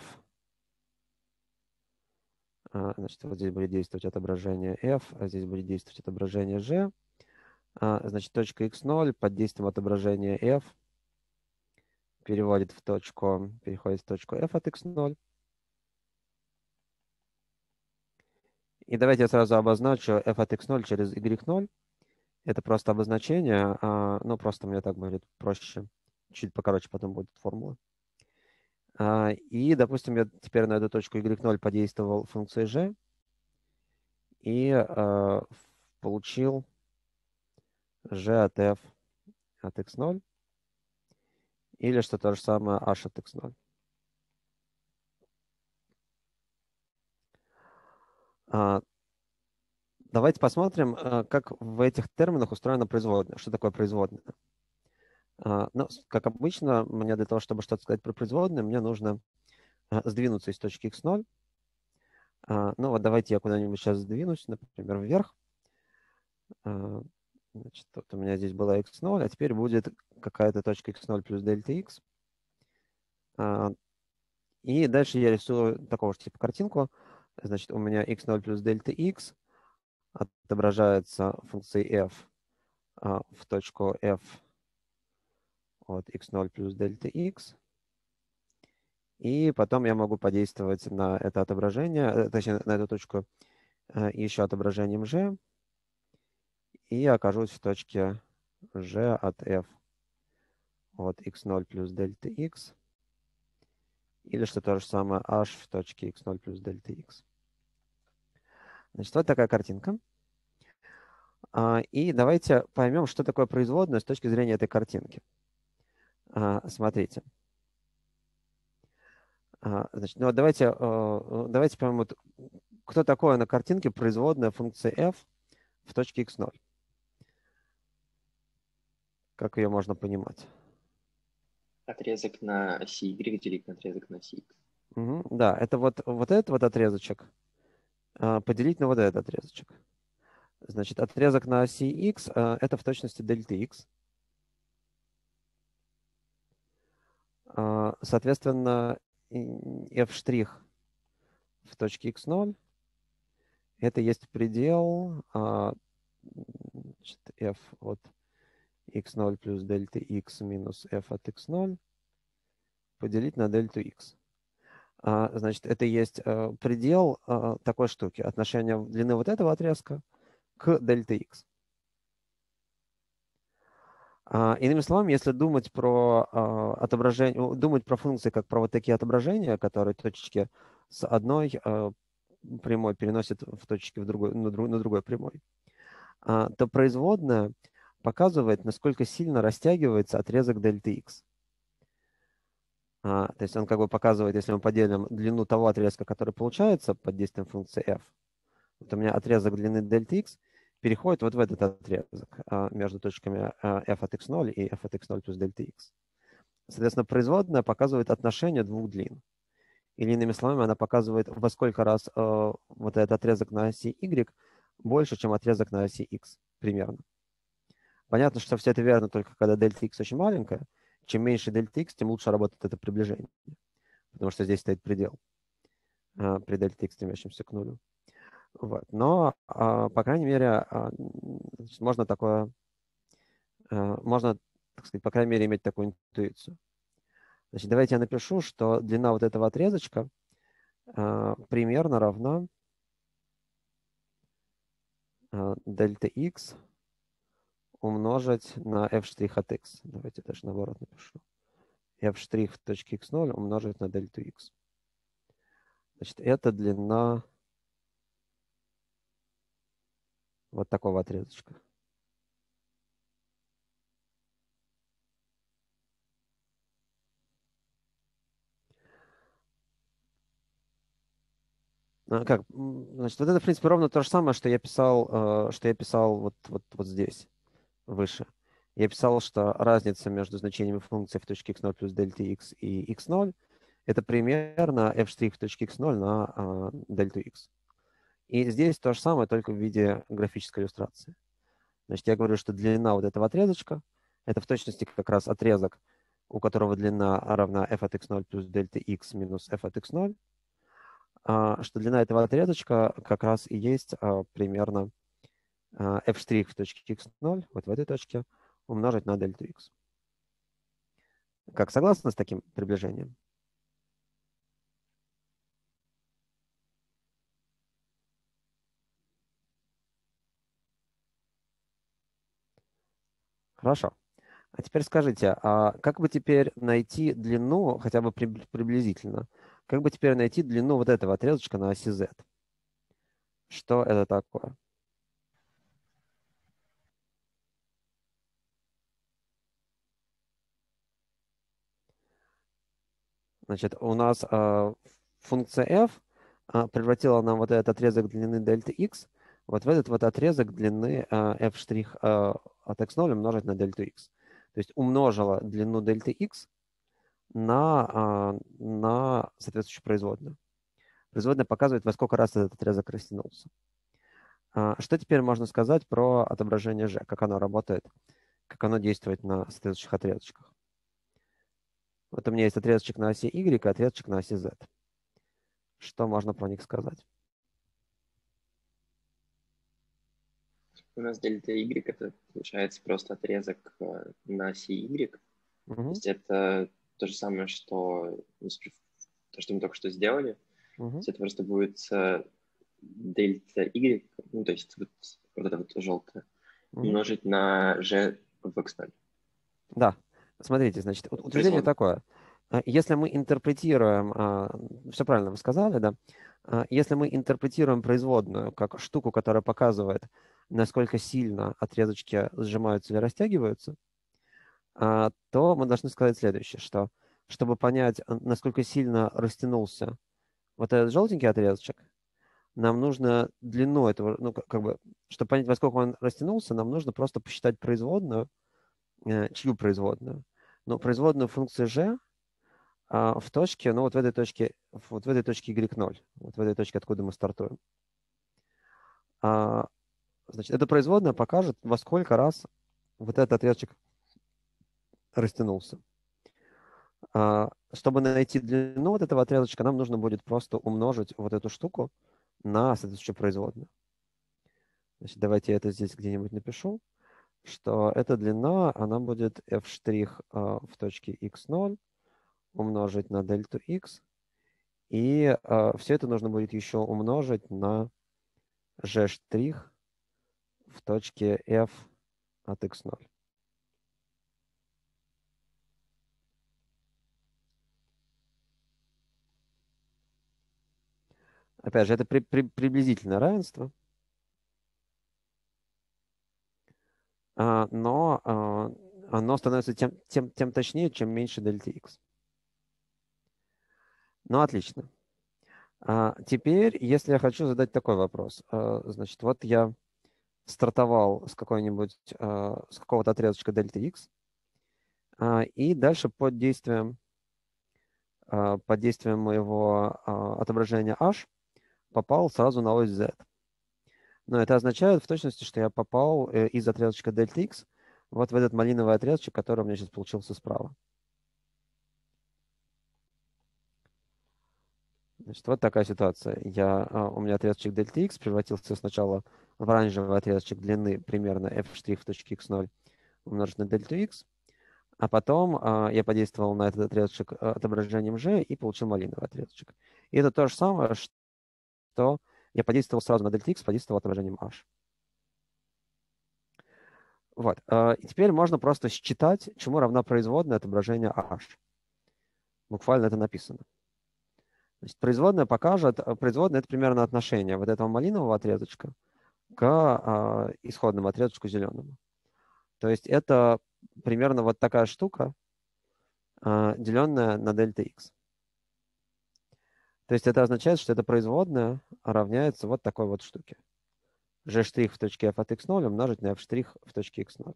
Значит, вот здесь будет действовать отображение f, а здесь будет действовать отображение g. Значит, точка x0 под действием отображения f переходит в точку f от x0. И давайте я сразу обозначу f от x0 через y0. Это просто обозначение, ну, просто мне так будет проще. Чуть покороче потом будет формула. И, допустим, я теперь на эту точку y0 подействовал функцией g и получил g от f от x0 или, что то же самое, h от x0. давайте посмотрим, как в этих терминах устроена производная. Что такое производная? Ну, как обычно, мне для того, чтобы что-то сказать про производную, мне нужно сдвинуться из точки x0. Ну вот давайте я куда-нибудь сейчас сдвинусь, например, вверх. Значит, вот у меня здесь была x0, а теперь будет какая-то точка x0 плюс дельта x. И дальше я рисую такого же типа картинку. Значит, у меня x0 плюс дельта x отображается функцией f в точку f от x0 плюс дельта x. И потом я могу подействовать на это отображение, точнее, на эту точку еще отображением g. И окажусь в точке g от f от x0 плюс дельта x. Или что то же самое, h в точке x0 плюс дельта x. Значит, вот такая картинка. И давайте поймем, что такое производная с точки зрения этой картинки. Смотрите. Значит, ну, давайте поймем, вот, кто такое на картинке производная функции f в точке x0. Как ее можно понимать? Отрезок на оси y делить на отрезок на оси x. Да, это вот этот вот отрезочек поделить на вот этот отрезочек. Значит, отрезок на оси x это в точности дельта x. Соответственно, f' в точке x0 это есть предел f от x0 плюс дельта x минус f от x0 поделить на дельту x. Значит, это есть предел такой штуки, отношение длины вот этого отрезка к дельта x. Иными словами, если думать про отображение, думать про функции как про вот такие отображения, которые точечки с одной прямой переносят в точки в другой, на другой прямой, то производная показывает, насколько сильно растягивается отрезок дельта x. То есть он как бы показывает, если мы поделим длину того отрезка, который получается под действием функции f, вот у меня отрезок длины дельта x переходит вот в этот отрезок между точками f от x0 и f от x0 плюс дельта x. Соответственно, производная показывает отношение двух длин. Или, иными словами, она показывает, во сколько раз вот этот отрезок на оси y больше, чем отрезок на оси x примерно. Понятно, что все это верно только когда дельта x очень маленькая. Чем меньше дельта x, тем лучше работает это приближение. Потому что здесь стоит предел при дельта x, стремящемся к нулю. Вот. Но, по крайней мере, можно такое, можно, так сказать, по крайней мере, иметь такую интуицию. Значит, давайте я напишу, что длина вот этого отрезочка примерно равна дельта x умножить на f' от x. Давайте даже наоборот напишу. f' в точке x0 умножить на дельту x. Значит, это длина вот такого отрезочка. Как? Значит, вот это, в принципе, ровно то же самое, что я писал вот здесь, выше. Я писал, что разница между значениями функции в точке x0 плюс дельта x и x0 это примерно f' в точке x0 на дельту x. И здесь то же самое, только в виде графической иллюстрации. Значит, я говорю, что длина вот этого отрезочка это в точности как раз отрезок, у которого длина равна f от x0 плюс дельта x минус f от x0. Что длина этого отрезочка как раз и есть примерно f' в точке x0, вот в этой точке, умножить на дельту x. Как, согласны с таким приближением? Хорошо. А теперь скажите, как бы теперь найти длину, хотя бы приблизительно, как бы теперь найти длину вот этого отрезочка на оси z? Что это такое? Значит, у нас функция f превратила нам вот этот отрезок длины дельта x вот в этот вот отрезок длины f' от x0 умножить на дельту x. То есть умножила длину дельты x на соответствующую производную. Производная показывает, во сколько раз этот отрезок растянулся. Что теперь можно сказать про отображение g, как оно работает, как оно действует на соответствующих отрезочках? Вот у меня есть отрезочек на оси y и отрезочек на оси z. Что можно про них сказать? У нас дельта y это получается просто отрезок на оси y. То есть это то же самое, что то, что мы только что сделали. То есть это просто будет дельта y, ну то есть вот это вот желтое, умножить на g в x0. Да. Смотрите, значит, утверждение такое. Если мы интерпретируем, все правильно вы сказали, да, если мы интерпретируем производную как штуку, которая показывает, насколько сильно отрезочки сжимаются или растягиваются, то мы должны сказать следующее, что чтобы понять, насколько сильно растянулся вот этот желтенький отрезочек, нам нужно длину этого, ну, как бы, чтобы понять, во сколько он растянулся, нам нужно просто посчитать производную, чью производную? Ну, производную функции g в точке, ну, вот в этой точке y0, вот в этой точке, откуда мы стартуем. Значит, эта производная покажет, во сколько раз вот этот отрезочек растянулся. Чтобы найти длину вот этого отрезочка, нам нужно будет просто умножить вот эту штуку на соответствующую производную. Значит, давайте я это здесь где-нибудь напишу, что эта длина, она будет f' в точке x0 умножить на дельту x, и все это нужно будет еще умножить на g' в точке f от x0. Опять же, это приблизительное равенство, но оно становится тем точнее, чем меньше дельта x. Ну, отлично. Теперь, если я хочу задать такой вопрос, значит, вот я стартовал с какого-то отрезочка дельта x, и дальше под действием моего отображения h попал сразу на ось z. Но это означает в точности, что я попал из отрезочка дельта x вот в этот малиновый отрезочек, который у меня сейчас получился справа. Значит, вот такая ситуация. У меня отрезочек дельта x превратился сначала в оранжевый отрезочек длины примерно f' в точке x0 умножить на дельту x, а потом я подействовал на этот отрезочек отображением g и получил малиновый отрезочек. И это то же самое, что я подействовал сразу на дельта x, подействовал отображением h. Вот. И теперь можно просто считать, чему равна производная отображения h. Буквально это написано. Значит, производная покажет, производная — это примерно отношение вот этого малинового отрезочка к исходному отрезочку зеленому. То есть это примерно вот такая штука, деленная на дельта x. То есть это означает, что эта производная равняется вот такой вот штуке. g' в точке f от x0 умножить на f' в точке x0.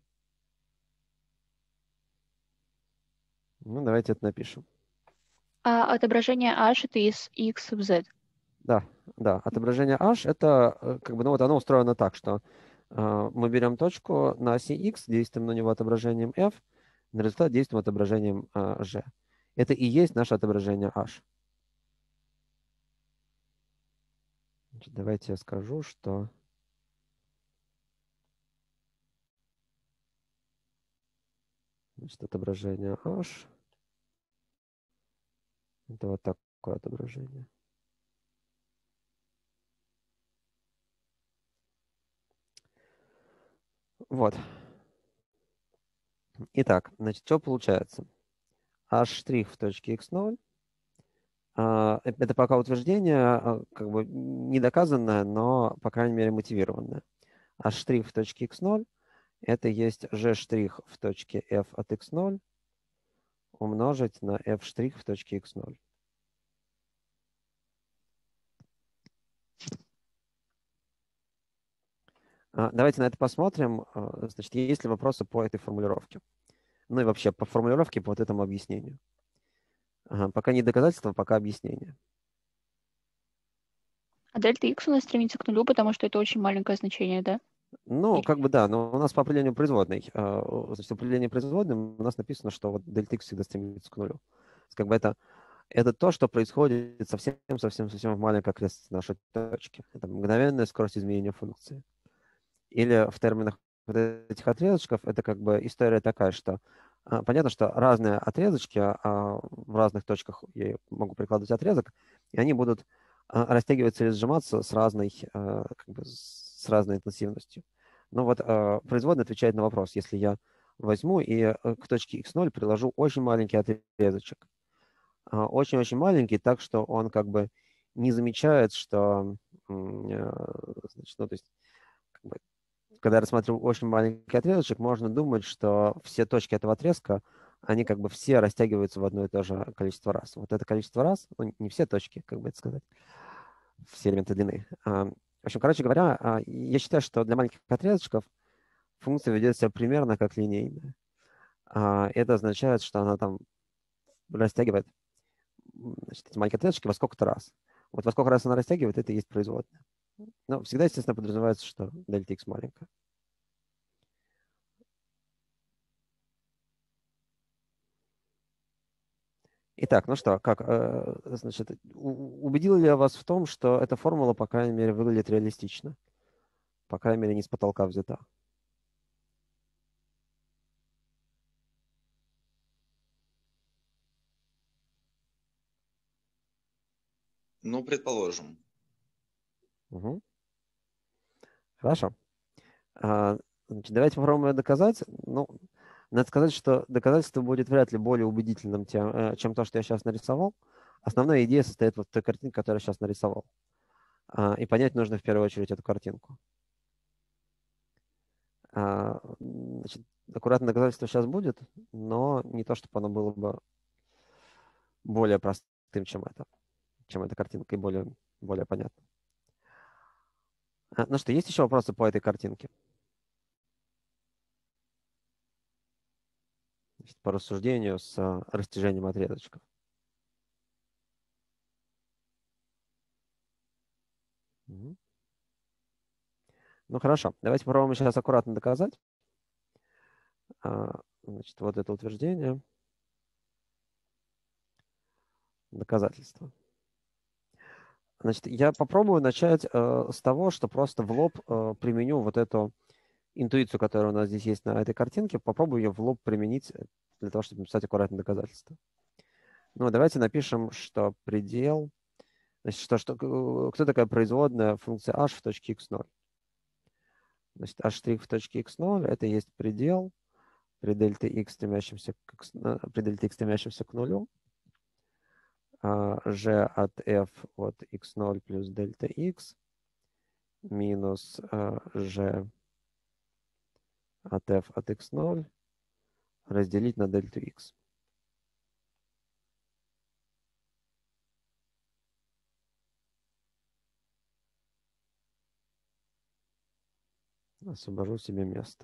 Ну, давайте это напишем. А отображение h это из x в z. Да. Отображение h это как бы, ну вот оно устроено так, что мы берем точку на оси x, действуем на него отображением f, на результат действуем отображением g. Это и есть наше отображение h. Значит, давайте я скажу, что значит, отображение h это вот такое отображение. Вот. Итак, значит, что получается? h' в точке x0 это пока утверждение, как бы не доказанное, но, по крайней мере, мотивированное. h' в точке x0 это есть g' в точке f от x0 умножить на f' в точке x0. Давайте на это посмотрим. Значит, есть ли вопросы по этой формулировке? Ну и вообще по формулировке, по вот этому объяснению. Пока не доказательство, пока объяснение. А дельта x у нас стремится к нулю, потому что это очень маленькое значение, да? Ну, как бы да, но у нас по определению производной. Значит, в определении производной у нас написано, что вот дельта x всегда стремится к нулю. Как бы это то, что происходит совсем в маленькой окрестности нашей точки. Это мгновенная скорость изменения функции. Или в терминах вот этих отрезочков это как бы история такая, что понятно, что разные отрезочки в разных точках я могу прикладывать отрезок, и они будут растягиваться или сжиматься с разной, как бы, с разной интенсивностью. Но вот производная отвечает на вопрос, если я возьму и к точке x0 приложу очень маленький отрезочек. Очень-очень маленький, так что он как бы не замечает, что, значит, ну, то есть, как бы, когда я рассматриваю очень маленький отрезочек, можно думать, что все точки этого отрезка, они как бы все растягиваются в одно и то же количество раз. Вот это количество раз, ну, не все точки, как бы это сказать, все элементы длины. В общем, короче говоря, я считаю, что для маленьких отрезочков функция ведет себя примерно как линейная. Это означает, что она там растягивает, значит, эти маленькие отрезочки во сколько-то раз. Вот во сколько раз она растягивает, это и есть производная. Но всегда, естественно, подразумевается, что дельта x маленькая. Итак, ну что, как, значит, убедил ли я вас в том, что эта формула, по крайней мере, выглядит реалистично? По крайней мере, не с потолка взята. Ну, предположим. Угу. Хорошо. Значит, давайте попробуем это доказать. Ну, надо сказать, что доказательство будет вряд ли более убедительным, чем то, что я сейчас нарисовал. Основная идея состоит вот в той картинке, которую я сейчас нарисовал. И понять нужно в первую очередь эту картинку. Значит, аккуратное доказательство сейчас будет, но не то, чтобы оно было бы более простым, чем эта картинка, и более понятно. Ну что, есть еще вопросы по этой картинке? Значит, по рассуждению с растяжением отрезочков. Ну хорошо, давайте попробуем сейчас аккуратно доказать. Значит, вот это утверждение. Доказательство. Значит, я попробую начать с того, что просто в лоб применю вот эту интуицию, которая у нас здесь есть на этой картинке, попробую ее в лоб применить для того, чтобы написать аккуратное доказательство. Ну, давайте напишем, что предел... Значит, кто такая производная функция h в точке x0? Значит, h' в точке x0 это есть предел при дельта x, стремящемся к нулю. G от f от x0 плюс дельта x минус G от f от x0 разделить на дельту x. Освобожу себе место.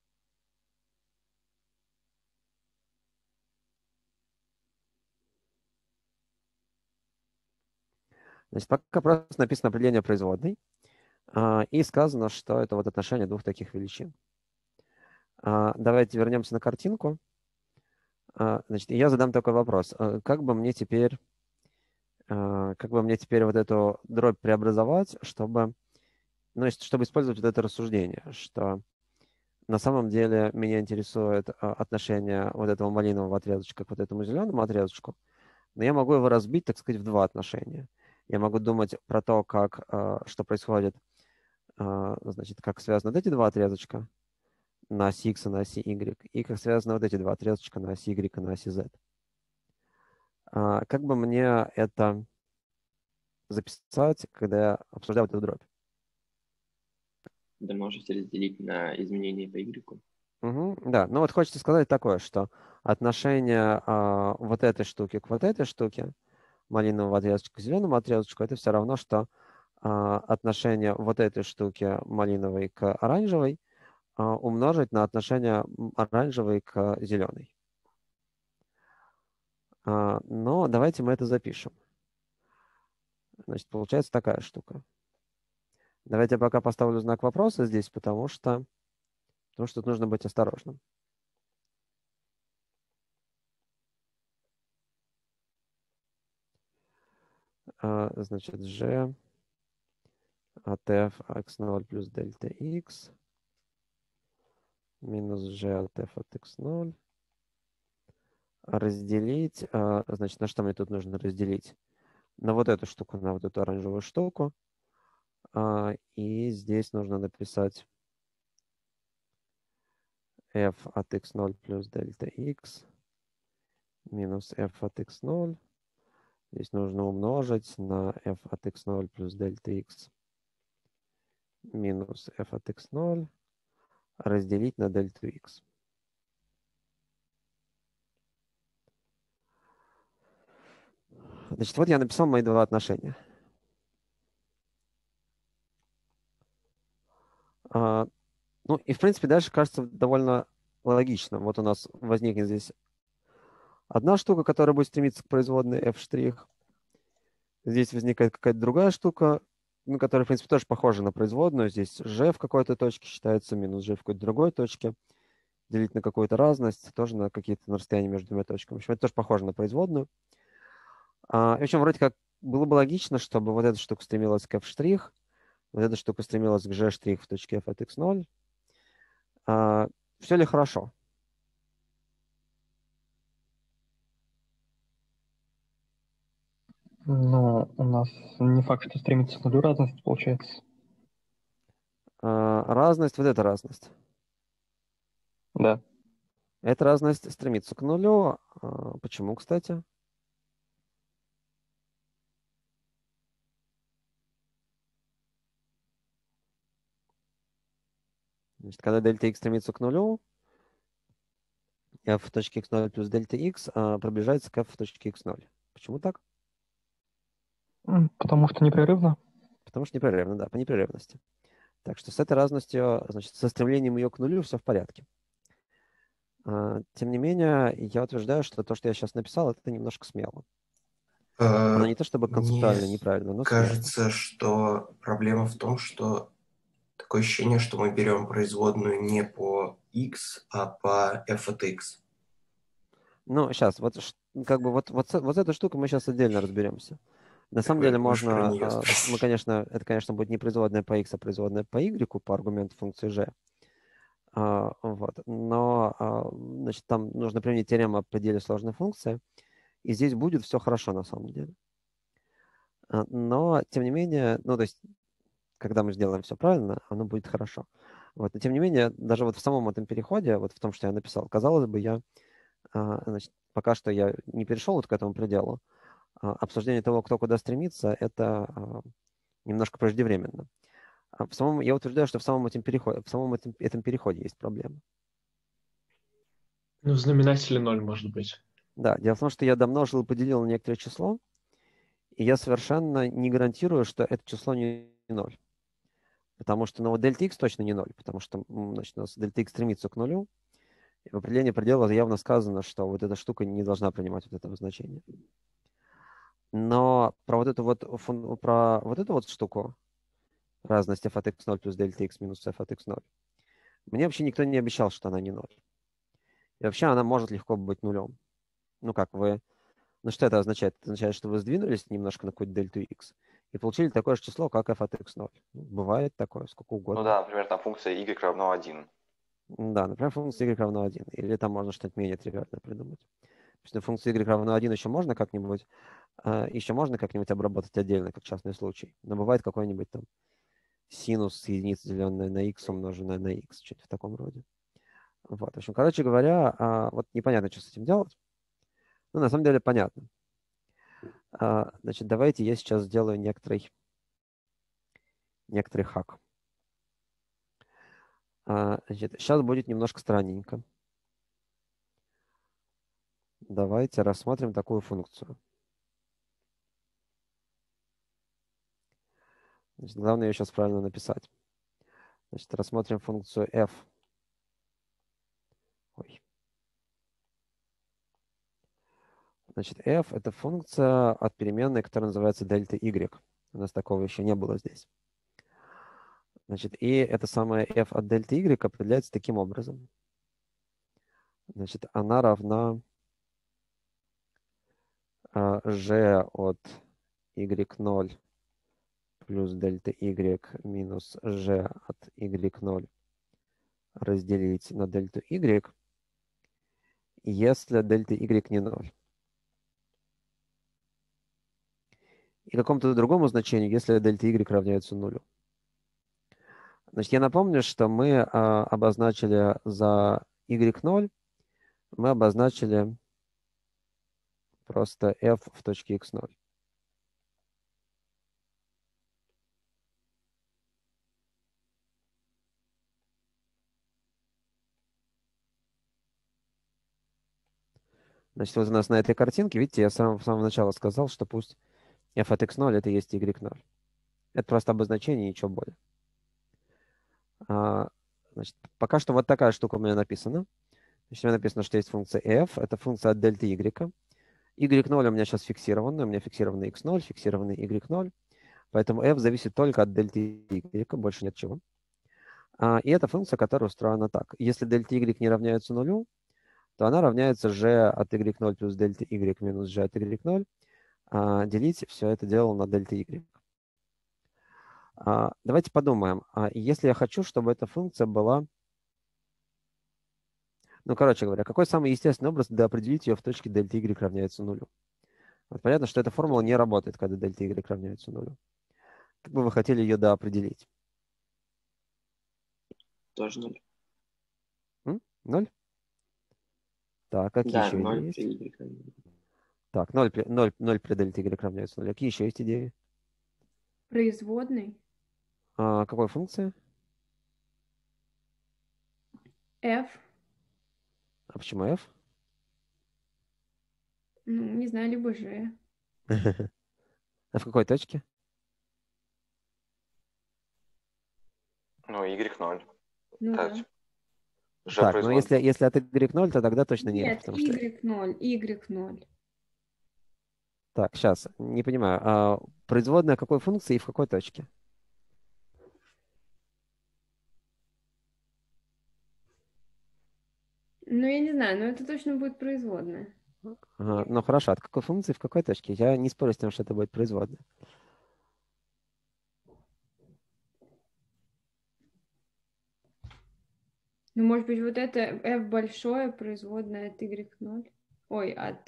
Значит, пока просто написано определение производной, и сказано, что это вот отношение двух таких величин. Давайте вернемся на картинку. Значит, я задам такой вопрос. Как бы мне теперь вот эту дробь преобразовать, чтобы использовать вот это рассуждение, что на самом деле меня интересует отношение вот этого малинового отрезочка к вот этому зеленому отрезочку, но я могу его разбить, так сказать, в два отношения. Я могу думать про то, что происходит, значит, как связаны вот эти два отрезочка на оси x и на оси y, и как связаны вот эти два отрезочка на оси y и на оси z. Как бы мне это записать, когда я обсуждаю эту дробь? Да, можете разделить на изменения по y. Да, ну вот хочется сказать такое, что отношение вот этой штуки к вот этой штуке, малинового отрезочка к зеленому отрезочку, это все равно, что отношение вот этой штуки малиновой к оранжевой умножить на отношение оранжевой к зеленой. Но давайте мы это запишем. Значит, получается такая штука. Давайте я пока поставлю знак вопроса здесь, потому что тут нужно быть осторожным. Значит, g от f x0 плюс дельта x минус g от f от x0 разделить, значит, на что мне тут нужно разделить? На вот эту штуку, на вот эту оранжевую штуку. И здесь нужно написать f от x0 плюс дельта x минус f от x0. Здесь нужно умножить на f от x0 плюс дельта x минус f от x0 разделить на дельту x. Значит, вот я написал мои два отношения. Ну и, в принципе, дальше кажется довольно логично. Вот у нас возникнет здесь одна штука, которая будет стремиться к производной f'. Здесь возникает какая-то другая штука, ну, которая, в принципе, тоже похожа на производную. Здесь g в какой-то точке считается, минус g в какой-то другой точке. Делить на какую-то разность, тоже на какие-то расстояния между двумя точками. В общем, это тоже похоже на производную. В общем, вроде как было бы логично, чтобы вот эта штука стремилась к f', вот эта штука стремилась к g' в точке f от x0. Все ли хорошо? Ну, у нас не факт, что стремится к нулю разность, получается. Разность, вот эта разность. Да. Эта разность стремится к нулю. Почему, кстати? Значит, когда дельта x стремится к нулю, f в точке x0 плюс дельта x приближается к f в точке x0. Почему так? Потому что непрерывно. Потому что непрерывно, да, по непрерывности. Так что с этой разностью, значит, со стремлением ее к нулю все в порядке. Тем не менее, я утверждаю, что то, что я сейчас написал, это немножко смело. Оно не то чтобы концептуально Мне неправильно, но кажется, что проблема в том, что такое ощущение, что мы берем производную не по x, а по f от x. Ну, сейчас, вот как бы вот эту штуку мы сейчас отдельно разберемся. На самом деле можно, это, конечно, будет не производная по x, а производная по y по аргументу функции g. Вот. Но, значит, там нужно применить теорему о пределе сложной функции, и здесь будет все хорошо на самом деле. Но, тем не менее, ну, то есть, когда мы сделаем все правильно, оно будет хорошо. Вот. Но, тем не менее, даже вот в самом этом переходе, вот в том, что я написал, казалось бы, значит, пока что я не перешел вот к этому пределу. Обсуждение того, кто куда стремится, это немножко преждевременно. Я утверждаю, что в самом этом переходе есть проблема. Ну, в знаменателе 0 может быть. Да, дело в том, что я домножил и поделил на некоторое число, и я совершенно не гарантирую, что это число не 0. Потому что, ну, вот дельта x точно не 0, потому что, значит, у нас дельта x стремится к нулю, и в определении предела явно сказано, что вот эта штука не должна принимать вот этого значения. Но про вот эту вот штуку, разность f от x0 плюс дельта x минус f от x0, мне вообще никто не обещал, что она не 0. И вообще она может легко быть нулем. Ну как, ну что это означает? Это означает, что вы сдвинулись немножко на какую-то дельту x и получили такое же число, как f от x0. Бывает такое, сколько угодно. Ну да, например, там функция y равно 1. Да, например, функция y равно 1. Или там можно что-нибудь менее тривиальное придумать. Потому что функцию y равно 1 еще можно как-нибудь обработать отдельно, как частный случай. Но бывает какой-нибудь там синус единицы, деленная на x, умноженная на x, что-то в таком роде. Вот. В общем, короче говоря, вот непонятно, что с этим делать. Ну, на самом деле, понятно. Значит, давайте я сейчас сделаю некоторый хак. Значит, сейчас будет немножко странненько. Давайте рассмотрим такую функцию. Значит, главное ее сейчас правильно написать. Значит, рассмотрим функцию f. Ой. Значит, f — это функция от переменной, которая называется дельта y. У нас такого еще не было здесь. Значит, и это самое f от дельта y определяется таким образом. Значит, она равна g от y0 плюс дельта y минус g от y0 разделить на дельту y, если дельта y не 0. И какому-то другому значению, если дельта y равняется нулю. Значит, я напомню, что мы обозначили за y0, мы обозначили просто f в точке x0. Значит, вот у нас на этой картинке, видите, я с самого начала сказал, что пусть f от x0 это есть y0. Это просто обозначение, ничего более. Значит, пока что вот такая штука у меня написана. Значит, у меня написано, что есть функция f, это функция от дельты y. y0 у меня сейчас фиксирован, у меня фиксированный x0, фиксированный y0. Поэтому f зависит только от дельты y, больше нет чего. И это функция, которая устроена так. Если дельта y не равняется нулю, то она равняется g от y0 плюс дельта y минус g от y0. Делить все это дело на дельта y. Давайте подумаем. Если я хочу, чтобы эта функция была... Ну, короче говоря, какой самый естественный образ для определить ее в точке дельта y равняется нулю? Вот понятно, что эта формула не работает, когда дельта y равняется нулю. Как бы вы хотели ее доопределить? Тоже 0. 0? Так, какие Да, еще 0 идеи есть? при y. Так, 0 при дельта y равняется 0. Какие еще есть идеи? Производный. Какой функции? F. А почему f? Ну, не знаю, либо G. А в какой точке? Ну, y0. Ну Так, да. G Так, но производный. если от y0, то тогда точно нет. Нет, Потому что... Y0, Y0. Так, сейчас, не понимаю. Производная какой функции и в какой точке? Ну, я не знаю, но это точно будет производная. Ну хорошо, от какой функции в какой точке? Я не спорю с тем, что это будет производная. Ну, может быть, вот это F большое производная от Y0. Ой, от...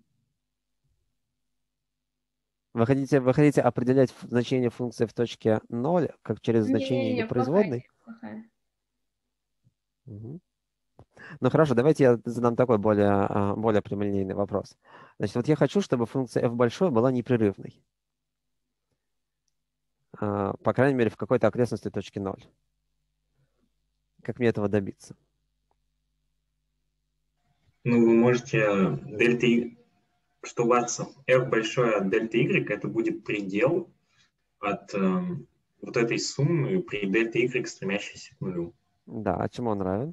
Вы хотите определять значение функции в точке 0, как через значение ее Не-не-не, производной? плохая. Угу. Ну хорошо, давайте я задам такой более прямолинейный вопрос. Значит, вот я хочу, чтобы функция f большой была непрерывной. По крайней мере, в какой-то окрестности точки 0. Как мне этого добиться? Ну, вы можете дельта, что у вас f большое от дельта y, это будет предел от вот этой суммы при дельта y, стремящейся к нулю. Да, а чему он равен?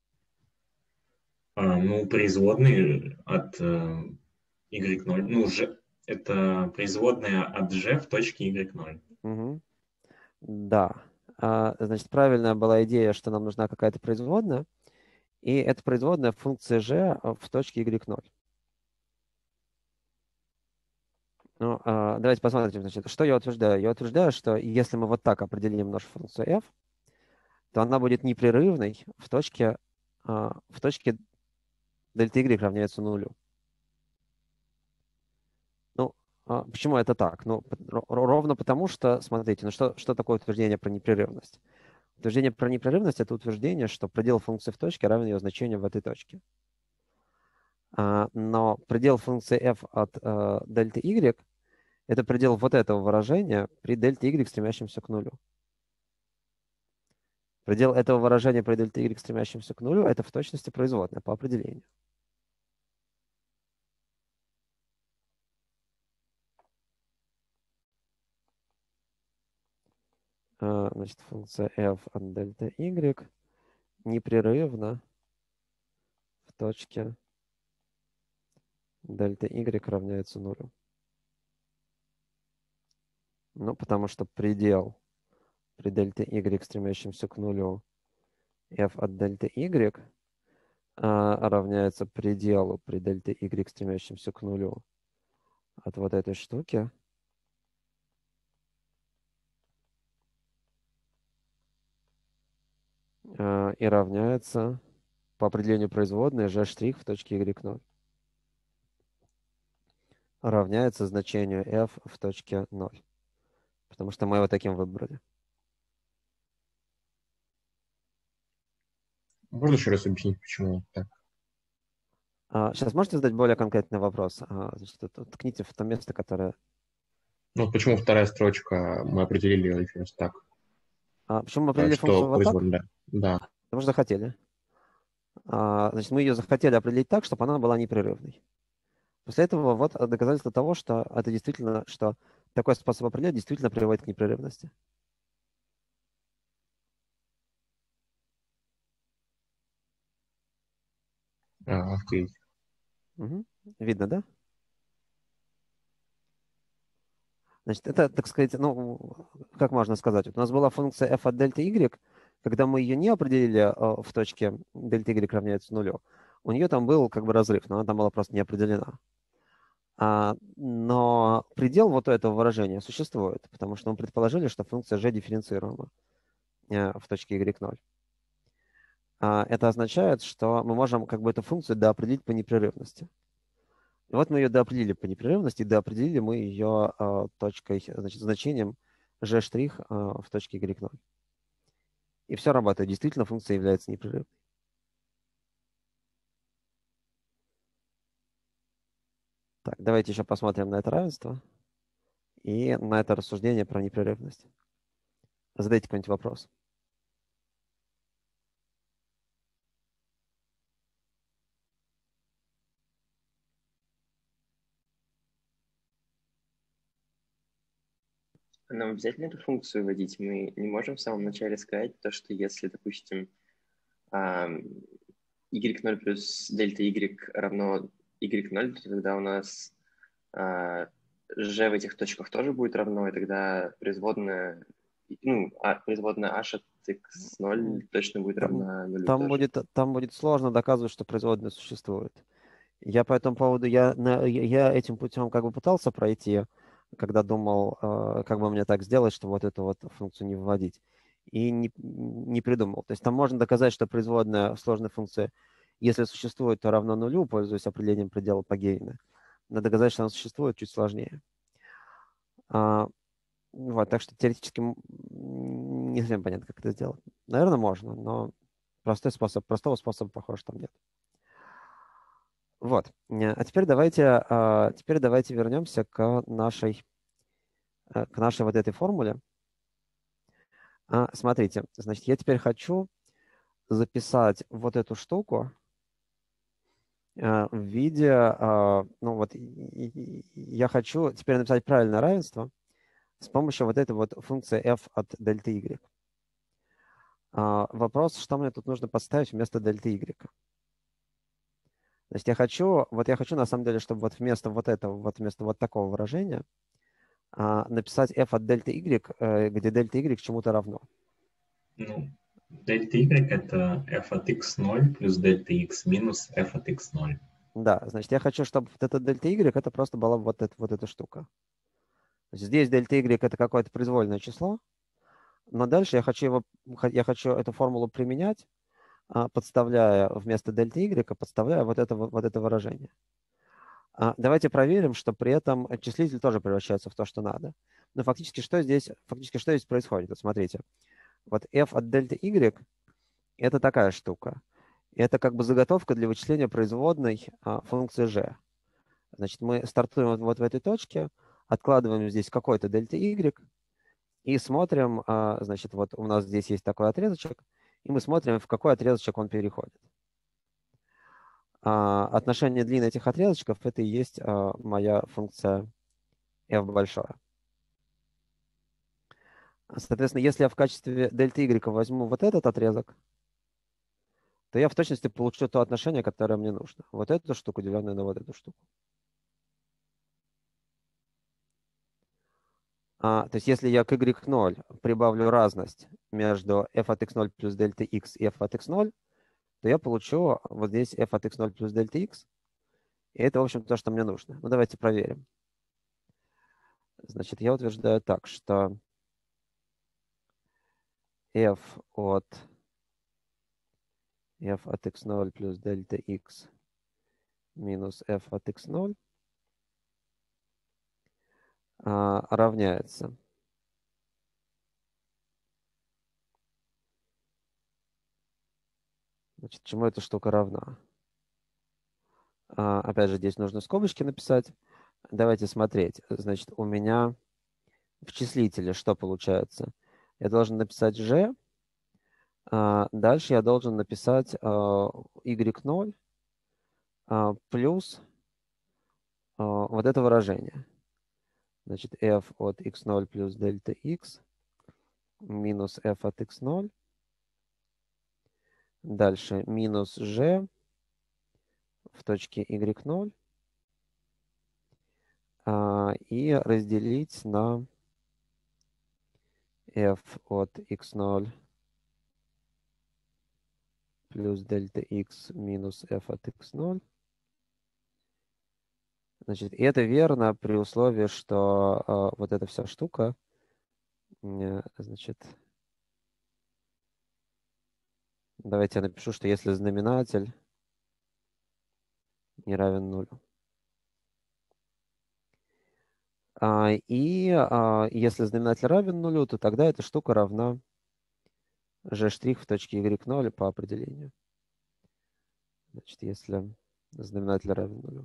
Ну, производный от y0. Ну, это производная от g в точке y0. Угу. Да. Значит, правильная была идея, что нам нужна какая-то производная, и эта производная функция g в точке y0. Ну, давайте посмотрим, значит, что я утверждаю. Я утверждаю, что если мы вот так определим нашу функцию f, то она будет непрерывной в точке дельта y равняется нулю. Ну, почему это так? Ну, ровно потому, что, смотрите, ну что такое утверждение про непрерывность? Утверждение про непрерывность — это утверждение, что предел функции в точке равен ее значению в этой точке. Но предел функции f от дельта y — это предел вот этого выражения при дельта y, стремящемся к нулю. Предел этого выражения при дельта y, стремящемся к нулю, это в точности производная по определению. значит, функция f от дельта y непрерывна в точке дельта y равняется нулю. Ну, потому что предел при дельта y, стремящемся к нулю, f от дельта y равняется пределу при дельта y, стремящемся к нулю от вот этой штуки. И равняется по определению производной g' в точке y0. Равняется значению f в точке 0. Потому что мы его таким выбрали. Можно еще раз объяснить, почему так? Сейчас можете задать более конкретный вопрос? Значит, ткните в то место, которое... Ну, почему вторая строчка мы определили ее еще раз так? Почему мы определили функцию вот так? Да. Потому что захотели. Значит, мы ее захотели определить так, чтобы она была непрерывной. После этого вот доказательство того, что это действительно, что такой способ определять действительно приводит к непрерывности. Окей. Угу. Видно, да? Значит, это, так сказать, ну, как можно сказать, вот у нас была функция f от дельта y, когда мы ее не определили в точке дельта y равняется нулю, у нее там был как бы разрыв, но она там была просто не определена. Но предел вот этого выражения существует, потому что мы предположили, что функция g дифференцируема в точке y0. Это означает, что мы можем как бы эту функцию доопределить по непрерывности. И вот мы ее доопределили по непрерывности, и доопределили мы ее точкой, значит, значением g' в точке y0. И все работает. Действительно, функция является непрерывной. Так, давайте еще посмотрим на это равенство и на это рассуждение про непрерывность. Задайте какой-нибудь вопрос. Нам обязательно эту функцию вводить? Мы не можем в самом начале сказать то, что если, допустим, y0 плюс дельта y равно y0, то тогда у нас g в этих точках тоже будет равно, и тогда производная, производная h от x0 точно будет равна нулю. Там будет сложно доказывать, что производная существует. Я по этому поводу, я этим путем как бы пытался пройти, когда думал, как бы мне так сделать, чтобы вот эту вот функцию не вводить. И не придумал. То есть там можно доказать, что производная сложной функции, если существует, то равно нулю, пользуясь определением предела Пагейна. Но доказать, что она существует, чуть сложнее. Вот, так что теоретически не совсем понятно, как это сделать. Наверное, можно, но простого способа, похоже, там нет. Вот. А теперь давайте вернемся к нашей вот этой формуле. Смотрите, значит, я теперь хочу записать вот эту штуку в виде, ну вот, я хочу теперь написать правильное равенство с помощью вот этой вот функции f от дельта y. Вопрос, что мне тут нужно подставить вместо дельта y. Значит, я хочу на самом деле, чтобы вот вместо вот такого выражения написать f от дельта y, где дельта y к чему-то равно. Ну, дельта y это f от x0 плюс дельта x минус f от x0. Да, значит, я хочу, чтобы вот это дельта y это просто была вот эта штука. Значит, здесь дельта y это какое-то произвольное число, но дальше я хочу эту формулу применять, подставляя вместо дельта y, подставляя вот это выражение. Давайте проверим, что при этом числитель тоже превращается в то, что надо. Но фактически что здесь происходит? Вот смотрите. Вот f от дельта y это такая штука. Это как бы заготовка для вычисления производной функции g. Значит, мы стартуем вот в этой точке, откладываем здесь какой-то дельта y и смотрим, значит, вот у нас здесь есть такой отрезочек, и мы смотрим, в какой отрезочек он переходит. Отношение длины этих отрезочков – это и есть моя функция f большое. Соответственно, если я в качестве дельта y возьму вот этот отрезок, то я в точности получу то отношение, которое мне нужно. Вот эту штуку, деленную на вот эту штуку. То есть если я к y0 прибавлю разность между f от x0 плюс дельта x и f от x0, то я получу вот здесь f от x0 плюс дельта x. И это, в общем, то, что мне нужно. Ну, давайте проверим. Значит, я утверждаю так, что f от x0 плюс дельта x минус f от x0 равняется Значит, чему эта штука равна? Опять же, здесь нужно скобочки написать. Давайте смотреть. Значит, у меня в числителе что получается? Я должен написать g. Дальше я должен написать y0 плюс вот это выражение. Значит, f от x0 плюс дельта x минус f от x0. Дальше минус g в точке y0 и разделить на f от x0 плюс дельта x минус f от x0. Значит, и это верно при условии, что вот эта вся штука, значит, давайте я напишу, что если знаменатель не равен нулю. И если знаменатель равен нулю, то тогда эта штука равна g' в точке y0 по определению. Значит, если знаменатель равен нулю.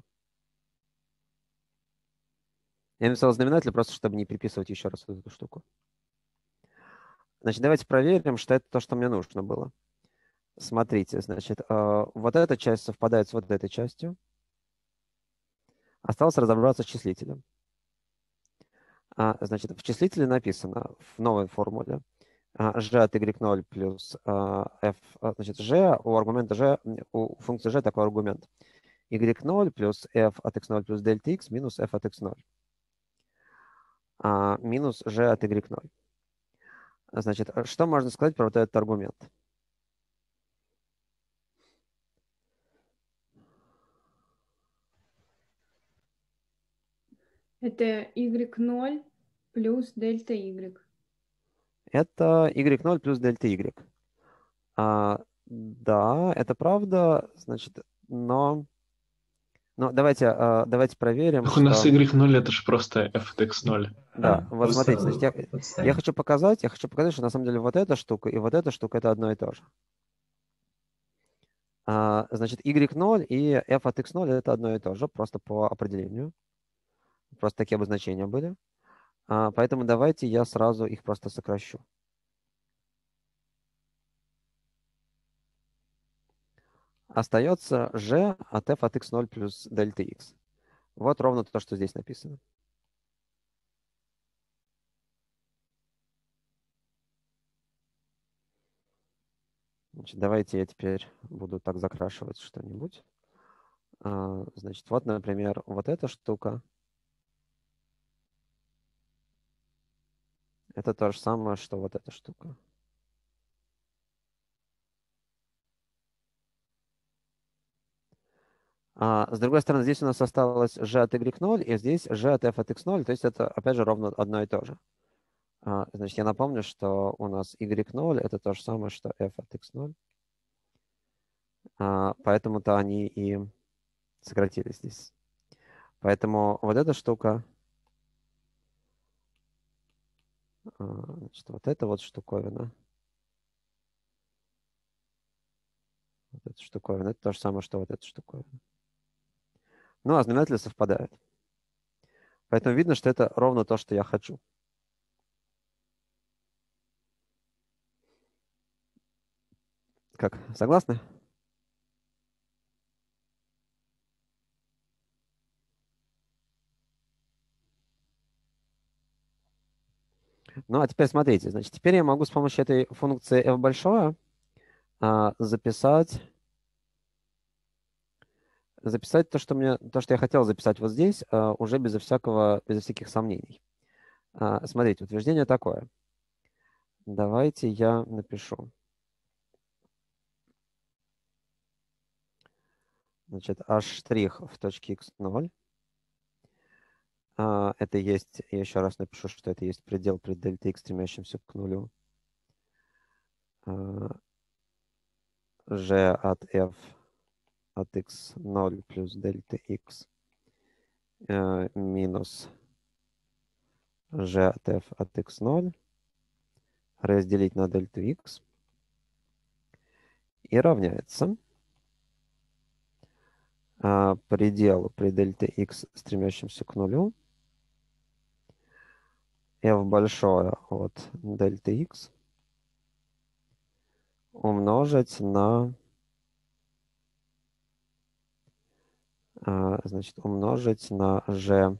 Я написал знаменатель просто, чтобы не приписывать еще раз вот эту штуку. Значит, давайте проверим, что это то, что мне нужно было. Смотрите, значит, вот эта часть совпадает с вот этой частью. Осталось разобраться с числителем. Значит, в числителе написано в новой формуле g от y0 плюс f, значит, g, у аргумента g, у функции g такой аргумент. y0 плюс f от x0 плюс дельта x минус f от x0. Минус g от y0. Значит, что можно сказать про вот этот аргумент? Это y0 плюс дельта y. Это y0 плюс дельта y. Да, это правда, значит, но давайте проверим, Так у нас что... y0 это же просто f от x0. Да, вот смотрите, значит, я хочу показать, что на самом деле вот эта штука и вот эта штука это одно и то же. Значит, y0 и f от x0 это одно и то же, просто по определению. Просто такие обозначения были. Поэтому давайте я сразу их просто сокращу. Остается g от f от x0 плюс дельта x. Вот ровно то, что здесь написано. Значит, давайте я теперь буду так закрашивать что-нибудь. Значит, вот, например, вот эта штука. Это то же самое, что вот эта штука. С другой стороны, здесь у нас осталось g от y0, и здесь g от f от x0, то есть это, опять же, ровно одно и то же. Значит, я напомню, что у нас y0 это то же самое, что f от x0. Поэтому-то они и сократились здесь. Поэтому вот эта штука, значит, вот эта вот штуковина, вот эта штуковина, это то же самое, что вот эта штуковина. Ну, а знаменатели совпадают. Поэтому видно, что это ровно то, что я хочу. Как, согласны? Ну, а теперь смотрите. Значит, теперь я могу с помощью этой функции f большое записать то, что я хотел записать вот здесь, уже безо всяких сомнений. Смотрите, утверждение такое. Давайте я напишу. Значит, h' в точке x0. Это есть, я еще раз напишу, что это есть предел при дельта x, стремящемся к нулю. G от f от x0 плюс дельта x минус G от f от x0 разделить на дельту x и равняется пределу при дельта x, стремящемся к нулю, f большое от дельта x умножить на, значит, умножить на g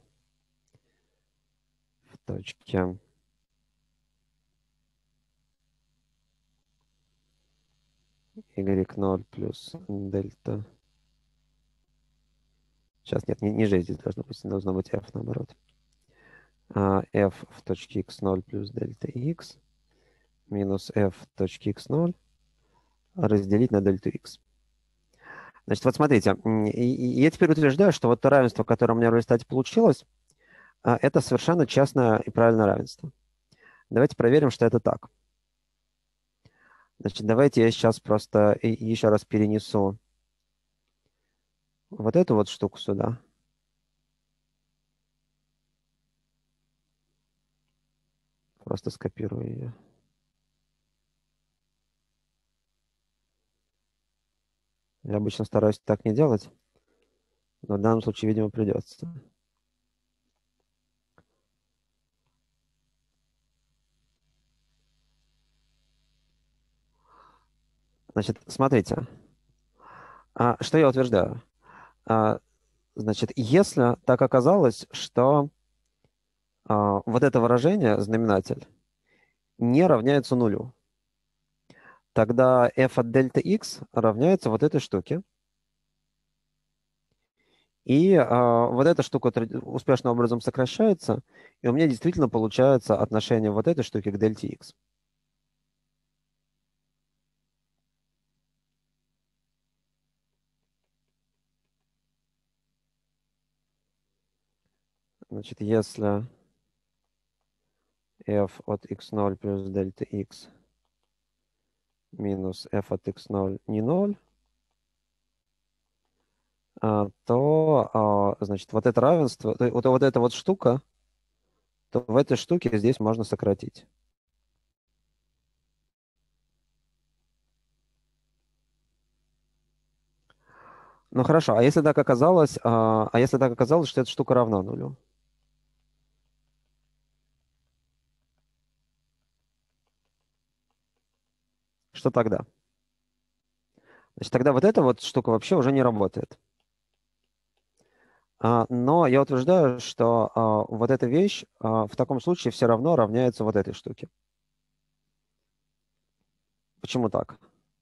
в точке y0 плюс дельта. Сейчас, нет, не g здесь должно быть f наоборот. F в точке x0 плюс дельта x минус f в точке x0 разделить на дельту x. Значит, вот смотрите, и я теперь утверждаю, что вот то равенство, которое у меня в результате получилось, это совершенно честное и правильное равенство. Давайте проверим, что это так. Значит, давайте я сейчас просто еще раз перенесу вот эту вот штуку сюда. Просто скопирую ее. Я обычно стараюсь так не делать, но в данном случае, видимо, придется. Значит, смотрите. Что я утверждаю? Значит, если так оказалось, что вот это выражение, знаменатель, не равняется нулю, тогда f от дельта x равняется вот этой штуке. И вот эта штука успешным образом сокращается, и у меня действительно получается отношение вот этой штуки к дельте x. Значит, если f от x0 плюс дельта x минус f от x0 не 0, то, значит, вот это равенство, вот эта вот штука, то в этой штуке здесь можно сократить. Ну хорошо, а если так оказалось, что эта штука равна нулю? Что тогда? Значит, тогда вот эта вот штука вообще уже не работает. Но я утверждаю, что вот эта вещь в таком случае все равно равняется вот этой штуке. Почему так?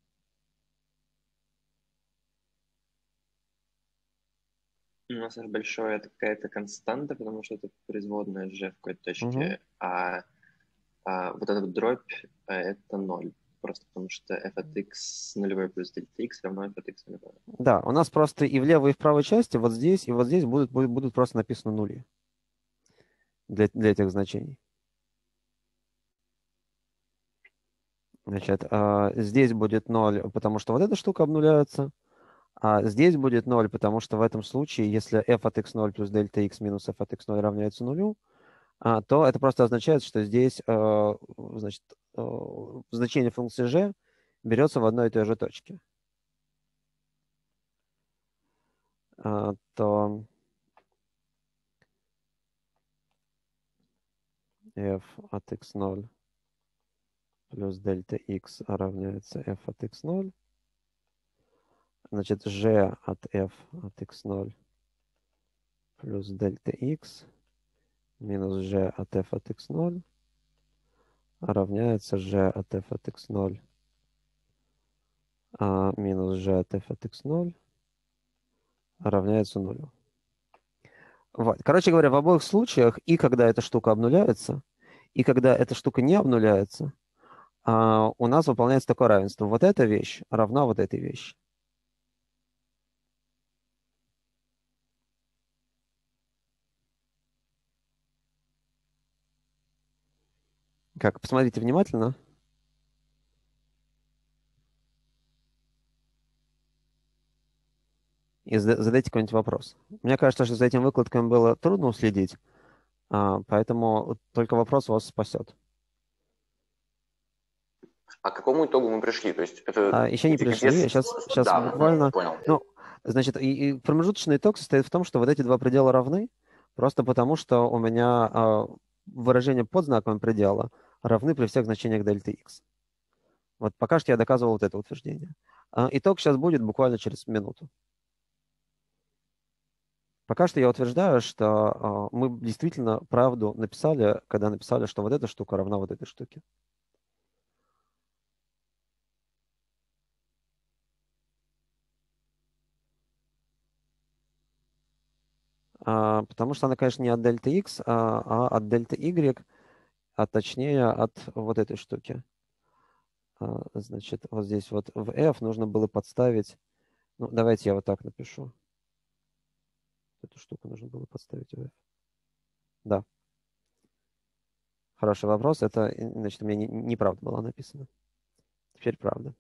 У нас r большое — это какая-то константа, потому что это производная g в какой-то точке, а вот эта дробь — это 0. Просто потому что f от x нулевой плюс дельта x равно f от x нулевой. Да, у нас просто и в левой, и в правой части вот здесь и вот здесь будут просто написаны нули для этих значений. Значит, здесь будет 0, потому что вот эта штука обнуляется, а здесь будет 0, потому что в этом случае, если f от x0 плюс дельта x минус f от x0 равняется нулю, то это просто означает, что здесь, значит, значение функции g берется в одной и той же точке. То f от x0 плюс дельта x равняется f от x0. Значит, g от f от x0 плюс дельта x минус g от f от x0 равняется g от f от x0 минус g от f от x0 равняется нулю. Вот. Короче говоря, в обоих случаях, и когда эта штука обнуляется, и когда эта штука не обнуляется, у нас выполняется такое равенство. Вот эта вещь равна вот этой вещи. Как? Посмотрите внимательно. И задайте какой-нибудь вопрос. Мне кажется, что за этим выкладками было трудно уследить, поэтому только вопрос вас спасет. А к какому итогу мы пришли? То есть это Еще не пришли. Я сейчас да, буквально... понял. Ну, значит, и промежуточный итог состоит в том, что вот эти два предела равны, просто потому что у меня выражение под знаком предела равны при всех значениях дельты x. Вот пока что я доказывал вот это утверждение. Итог сейчас будет буквально через минуту. Пока что я утверждаю, что мы действительно правду написали, когда написали, что вот эта штука равна вот этой штуке. Потому что она, конечно, не от дельты x, а от дельты y, а точнее от вот этой штуки. Значит, вот здесь вот в f нужно было подставить... Ну, давайте я вот так напишу. Эту штуку нужно было подставить в f. Да. Хороший вопрос. Это, значит, у меня неправда была написана. Теперь правда.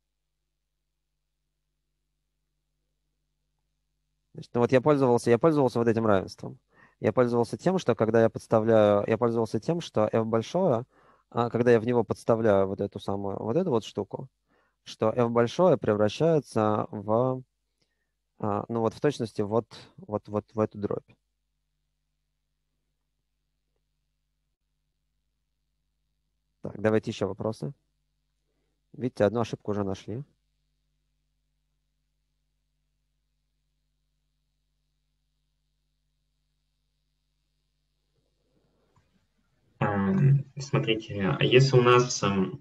Значит, ну вот я пользовался вот этим равенством. Я пользовался тем, что когда я подставляю... Я пользовался тем, что f большое, когда я в него подставляю вот эту самую, вот эту вот штуку, что f большое превращается в... Ну вот в точности вот в эту дробь. Так, давайте еще вопросы. Видите, одну ошибку уже нашли. Смотрите, а если у нас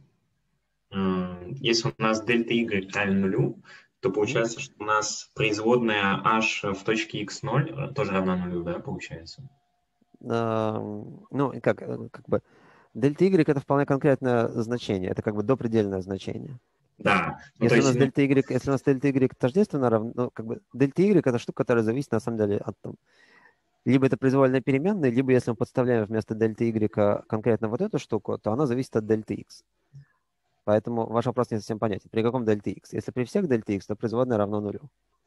дельта y равен нулю, то получается, что у нас производная h в точке x0 тоже равна нулю, да, получается? Ну, как бы дельта y это вполне конкретное значение, это как бы допредельное значение. Да. Ну, если у нас дельта y тождественно равно, ну, как бы дельта y это штука, которая зависит на самом деле от там, либо это произвольная переменная, либо если мы подставляем вместо дельта y конкретно вот эту штуку, то она зависит от дельты x. Поэтому ваш вопрос не совсем понятен. При каком дельте x? Если при всех дельта x, то производная равна нулю.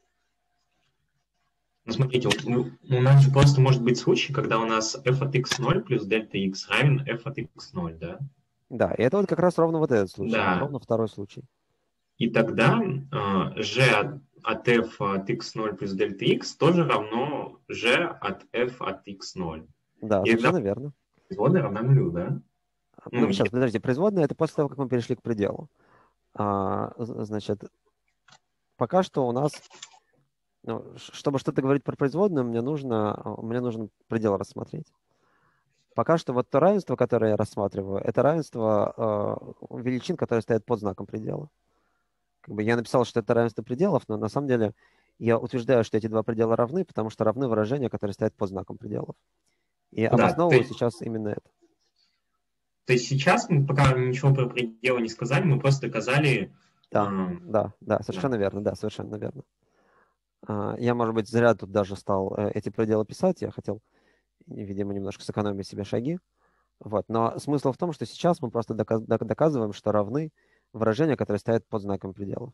Ну, смотрите, у нас же просто может быть случай, когда у нас f от x0 плюс дельта x равен f от x0, да? Да, и это вот как раз ровно вот этот случай, Да. ровно второй случай. И тогда g от f от x0 плюс дельта x тоже равно g от f от x0. Да, и совершенно верно. Производная равна нулю, да? Ну, сейчас, подождите, производная это после того, как мы перешли к пределу. Значит, пока что у нас, ну, чтобы что-то говорить про производную, мне нужно предел рассмотреть. Пока что вот то равенство, которое я рассматриваю, это равенство величин, которые стоят под знаком предела. Как бы я написал, что это равенство пределов, но на самом деле я утверждаю, что эти два предела равны, потому что равны выражения, которые стоят под знаком пределов. И обосновываю сейчас именно это. То есть сейчас мы пока ничего про пределы не сказали, мы просто доказали... Да, совершенно верно, да, совершенно верно. Я, может быть, зря тут даже стал эти пределы писать, я хотел, видимо, немножко сэкономить себе шаги. Вот. Но смысл в том, что сейчас мы просто доказываем, что равны выражения, которые стоят под знаком пределов.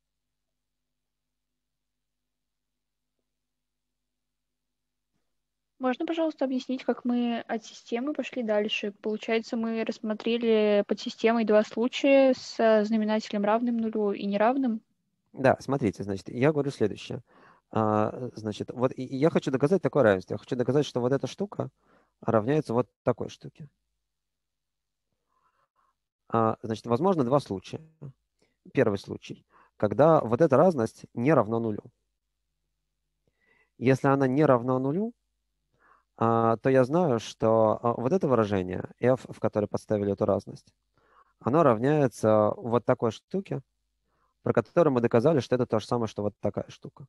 Можно, пожалуйста, объяснить, как мы от системы пошли дальше? Получается, мы рассмотрели под системой два случая с знаменателем равным нулю и неравным? Да, смотрите, значит, я говорю следующее. Значит, вот я хочу доказать такое равенство. Я хочу доказать, что вот эта штука равняется вот такой штуке. Значит, возможно, два случая. Первый случай, когда вот эта разность не равна нулю. Если она не равна нулю, то я знаю, что вот это выражение f, в которое подставили эту разность, оно равняется вот такой штуке, про которую мы доказали, что это то же самое, что вот такая штука.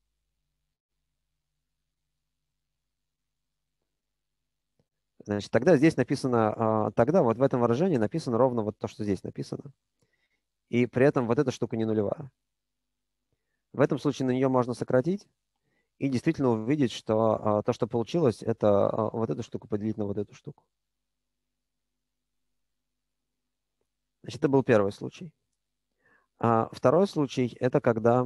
Значит, тогда здесь написано, тогда вот в этом выражении написано ровно вот то, что здесь написано. И при этом вот эта штука не нулевая. В этом случае на нее можно сократить и действительно увидеть, что то, что получилось, это вот эту штуку поделить на вот эту штуку. Значит, это был первый случай. Второй случай – это когда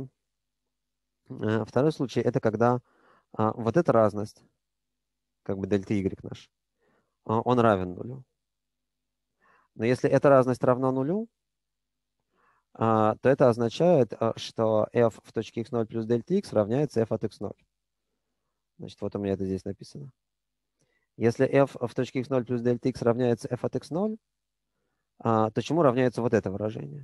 вот эта разность, как бы дельта y наш, он равен нулю. Но если эта разность равна нулю, то это означает, что f в точке x0 плюс дельта x равняется f от x0. Значит, вот у меня это здесь написано. Если f в точке x0 плюс дельта x равняется f от x0, то чему равняется вот это выражение?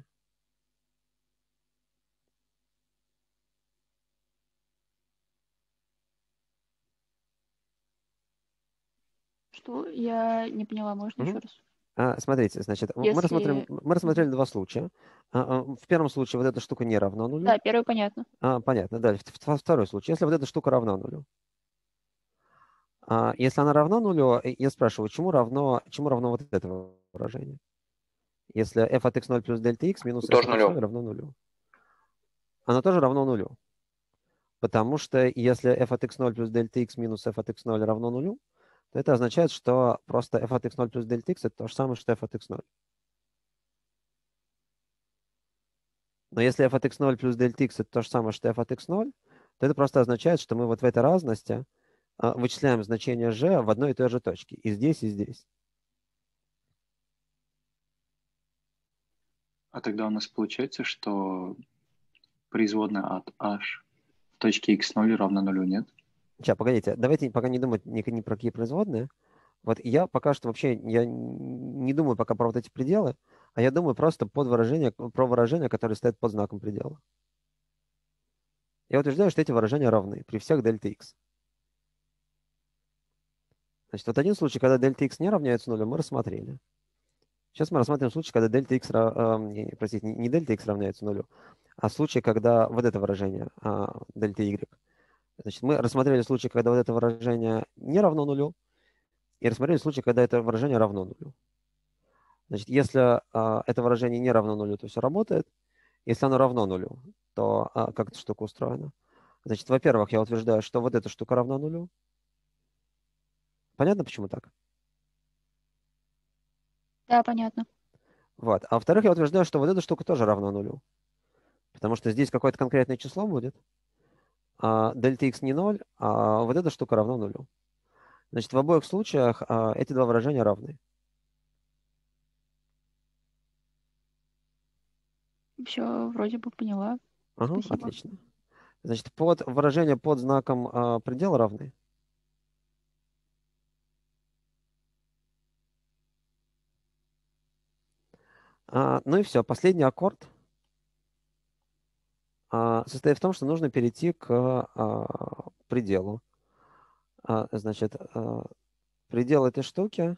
Что? Я не поняла, можно еще раз? Смотрите, значит, мы рассмотрели два случая. В первом случае вот эта штука не равна нулю. Да, первый понятно. Понятно, дальше. Второй случай. Если вот эта штука равна нулю. Если она равна нулю, я спрашиваю, чему равно вот это выражение? Если f от x0 плюс дельта x минус f от x0 равно нулю. Оно тоже равно нулю. Потому что если f от x0 плюс дельта x минус f от x0 равно нулю, то это означает, что просто f от x0 плюс дельта x это то же самое, что f от x0. Но если f от x0 плюс дельта x это то же самое, что f от x0, то это просто означает, что мы вот в этой разности вычисляем значение g в одной и той же точке. И здесь, и здесь. А тогда у нас получается, что производная от h в точке x0 равна нулю, нет? Сейчас, погодите, давайте пока не думать ни про какие производные. Вот я пока что вообще я не думаю пока про вот эти пределы, а я думаю просто про выражения, которые стоят под знаком предела. Я утверждаю, что эти выражения равны при всех дельта x. Значит, вот один случай, когда дельта x не равняется нулю, мы рассмотрели. Сейчас мы рассмотрим случай, когда дельта x, простите, не дельта x равняется нулю, а случай, когда вот это выражение дельта y. Значит, мы рассмотрели случай, когда вот это выражение не равно нулю, и рассмотрели случай, когда это выражение равно нулю. Значит, если это выражение не равно нулю, то все работает. Если оно равно нулю, то как эта штука устроена? Значит, во-первых, я утверждаю, что вот эта штука равна нулю. Понятно, почему так? Да, понятно. Вот. А во-вторых, я утверждаю, что вот эта штука тоже равна нулю. Потому что здесь какое-то конкретное число будет. Дельта x не 0, а вот эта штука равна нулю. Значит, в обоих случаях эти два выражения равны. Все, вроде бы поняла. Ага, Спасибо. отлично. Значит, выражения под знаком предела равны. Ну и все. Последний аккорд состоит в том, что нужно перейти к пределу. Значит, предел этой штуки.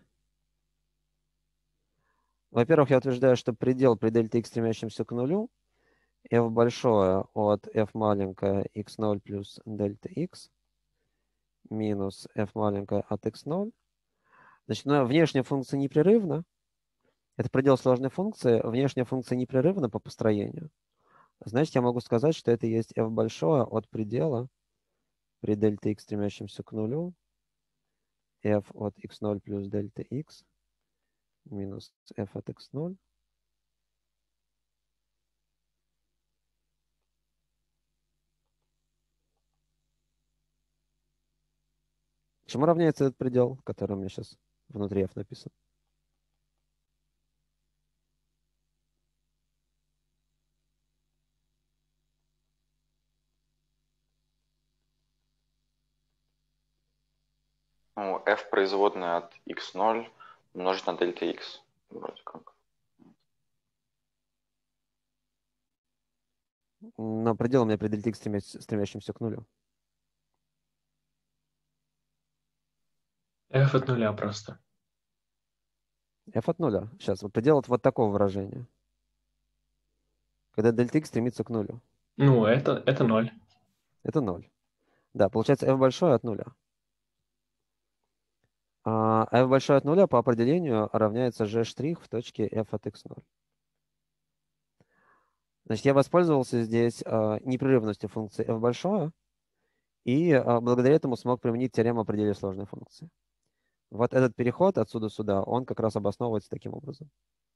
Во-первых, я утверждаю, что предел при дельта x, стремящемся к нулю, f большое от f маленькое x0 плюс дельта x минус f маленькое от x0. Значит, внешняя функция непрерывна. Это предел сложной функции. Внешняя функция непрерывна по построению. Значит, я могу сказать, что это есть f большое от предела при дельта x, стремящемся к нулю, f от x0 плюс дельта x минус f от x0. Чему равняется этот предел, который у меня сейчас внутри f написан? Ну, f производная от x0 умножить на дельта x. Вроде как. Но предел у меня при дельта x, стремящемся к нулю. f от нуля просто. f от нуля. Сейчас, предел вот такого выражения. Когда дельта x стремится к нулю. Ну, это 0. Это 0. Да, получается f большое от нуля. А f большое от нуля по определению равняется g' в точке f от x0. Значит, я воспользовался здесь непрерывностью функции f большое, и благодаря этому смог применить теорему о пределе сложной функции. Вот этот переход отсюда сюда, он как раз обосновывается таким образом.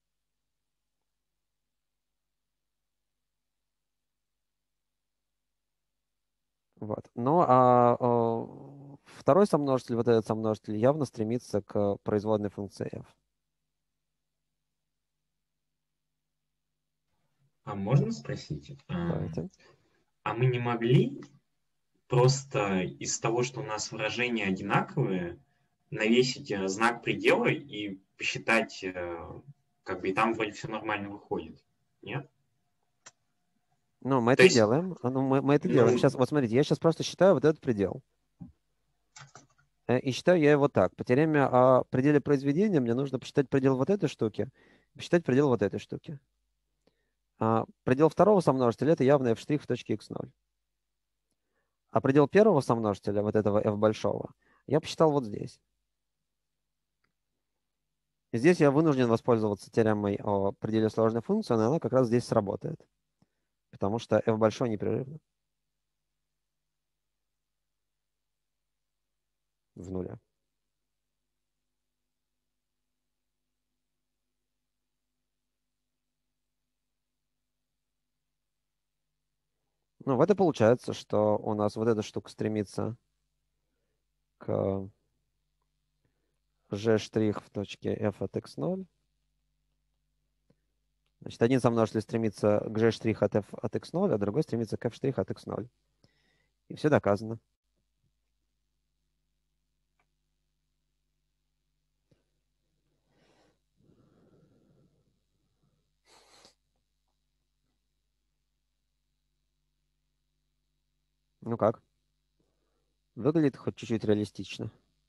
Вот. Но второй сомножитель, вот этот сомножитель, явно стремится к производной функции f. А можно спросить? Давайте. А мы не могли просто из того, что у нас выражения одинаковые, навесить знак предела и посчитать, как бы и там вроде все нормально выходит? Нет? Ну, мы это делаем. Мы это делаем. Сейчас, вот смотрите, я сейчас просто считаю вот этот предел. И считаю я его так. По теореме о пределе произведения мне нужно посчитать предел вот этой штуки, посчитать предел вот этой штуки. Предел второго сомножителя — это явно f' в точке x0. А предел первого сомножителя, вот этого f большого, я посчитал вот здесь. И здесь я вынужден воспользоваться теоремой о пределе сложной функции, но она как раз здесь сработает. Потому что f большой непрерывно. В нуле. Ну, вот и получается, что у нас вот эта штука стремится к g' в точке f от x0. Значит, один сомножитель стремится к g' от f от x0, а другой стремится к f' от x0. И все доказано. Ну как? Выглядит хоть чуть-чуть реалистично.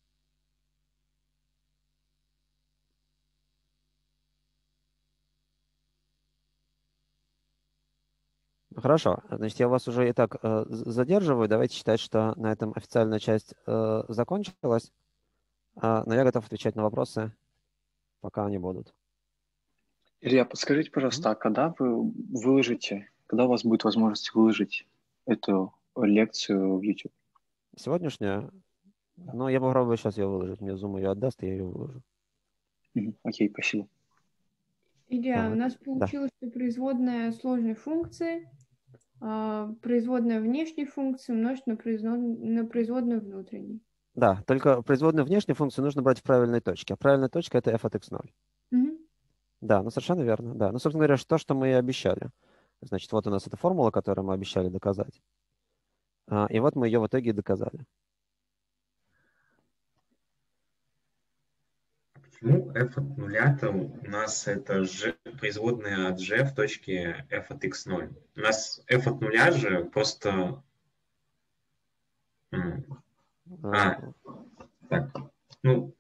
Хорошо. Значит, я вас уже и так задерживаю. Давайте считать, что на этом официальная часть закончилась. Но я готов отвечать на вопросы, пока они будут. Илья, подскажите, пожалуйста, а когда вы выложите, когда у вас будет возможность выложить эту лекцию в YouTube? Сегодняшняя? Ну, я попробую сейчас ее выложить. Мне Zoom ее отдаст, и я ее выложу. Окей, спасибо. Илья, у нас получилось, что производная сложной функции, производная внешней функции умножить на производную внутренней. Да, только производную внешней функцию нужно брать в правильной точке. А правильная точка — это f от x0. Да, ну совершенно верно. Да. Ну, собственно говоря, то, что мы и обещали. Значит, вот у нас эта формула, которую мы обещали доказать. И вот мы ее в итоге доказали. Почему f от нуля-то у нас это g, производная от g в точке f от x0? У нас f от нуля же просто... Так, ну...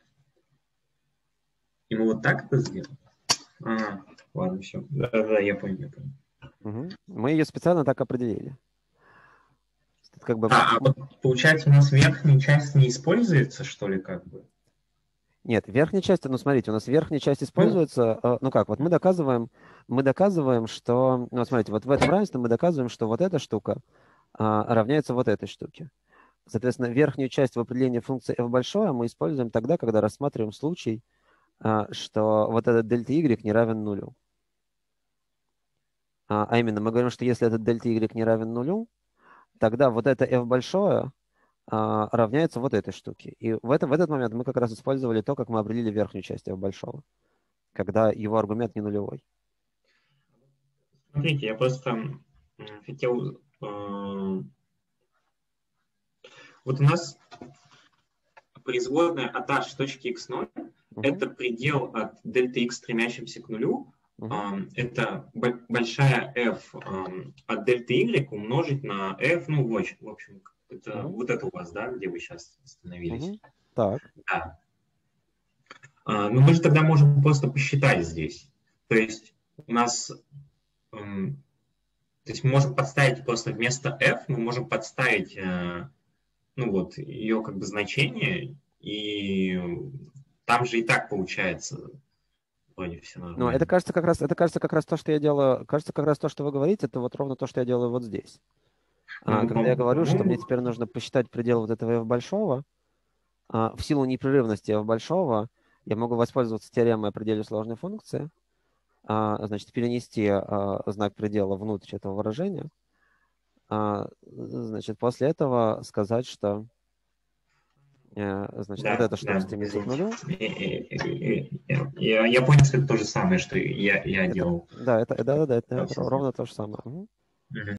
И мы вот так это сделаем? Ладно, все. Да, я понял. Угу. Мы ее специально так определили. Как бы... вот получается, у нас верхняя часть не используется, что ли, как бы? Нет, верхняя часть, ну смотрите, у нас верхняя часть используется, ну как, вот мы доказываем, что, ну смотрите, вот в этом равенстве мы доказываем, что вот эта штука равняется вот этой штуке. Соответственно, верхнюю часть в определении функции f большое мы используем тогда, когда рассматриваем случай, что вот этот дельта y не равен нулю. А именно, мы говорим, что если этот дельта y не равен нулю, тогда вот это f большое равняется вот этой штуке. И в этот момент мы как раз использовали то, как мы определили верхнюю часть f большого, когда его аргумент не нулевой. Смотрите, я просто хотел... Вот у нас производная от h в точке x0 это предел от дельта x, стремящимся к нулю. Это большая f от дельта y умножить на f, ну, в общем, это вот это у вас, да, где вы сейчас остановились. Так. Да. Но мы же тогда можем просто посчитать здесь. То есть у нас... То есть мы можем подставить просто вместо f, мы можем подставить ну вот, ее как бы значение, и там же и так получается вроде все нормально. Ну, это кажется как раз то, что я делаю, кажется как раз то, что вы говорите, это вот ровно то, что я делаю вот здесь. Когда я говорю, что мне теперь нужно посчитать предел вот этого f большого, в силу непрерывности f большого, я могу воспользоваться теоремой о пределе сложной функции, значит, перенести знак предела внутрь этого выражения, значит, после этого сказать, что значит, вот это что стремится к нулю. Я понял, что это то же самое, что я делал. Да, это ровно то же самое.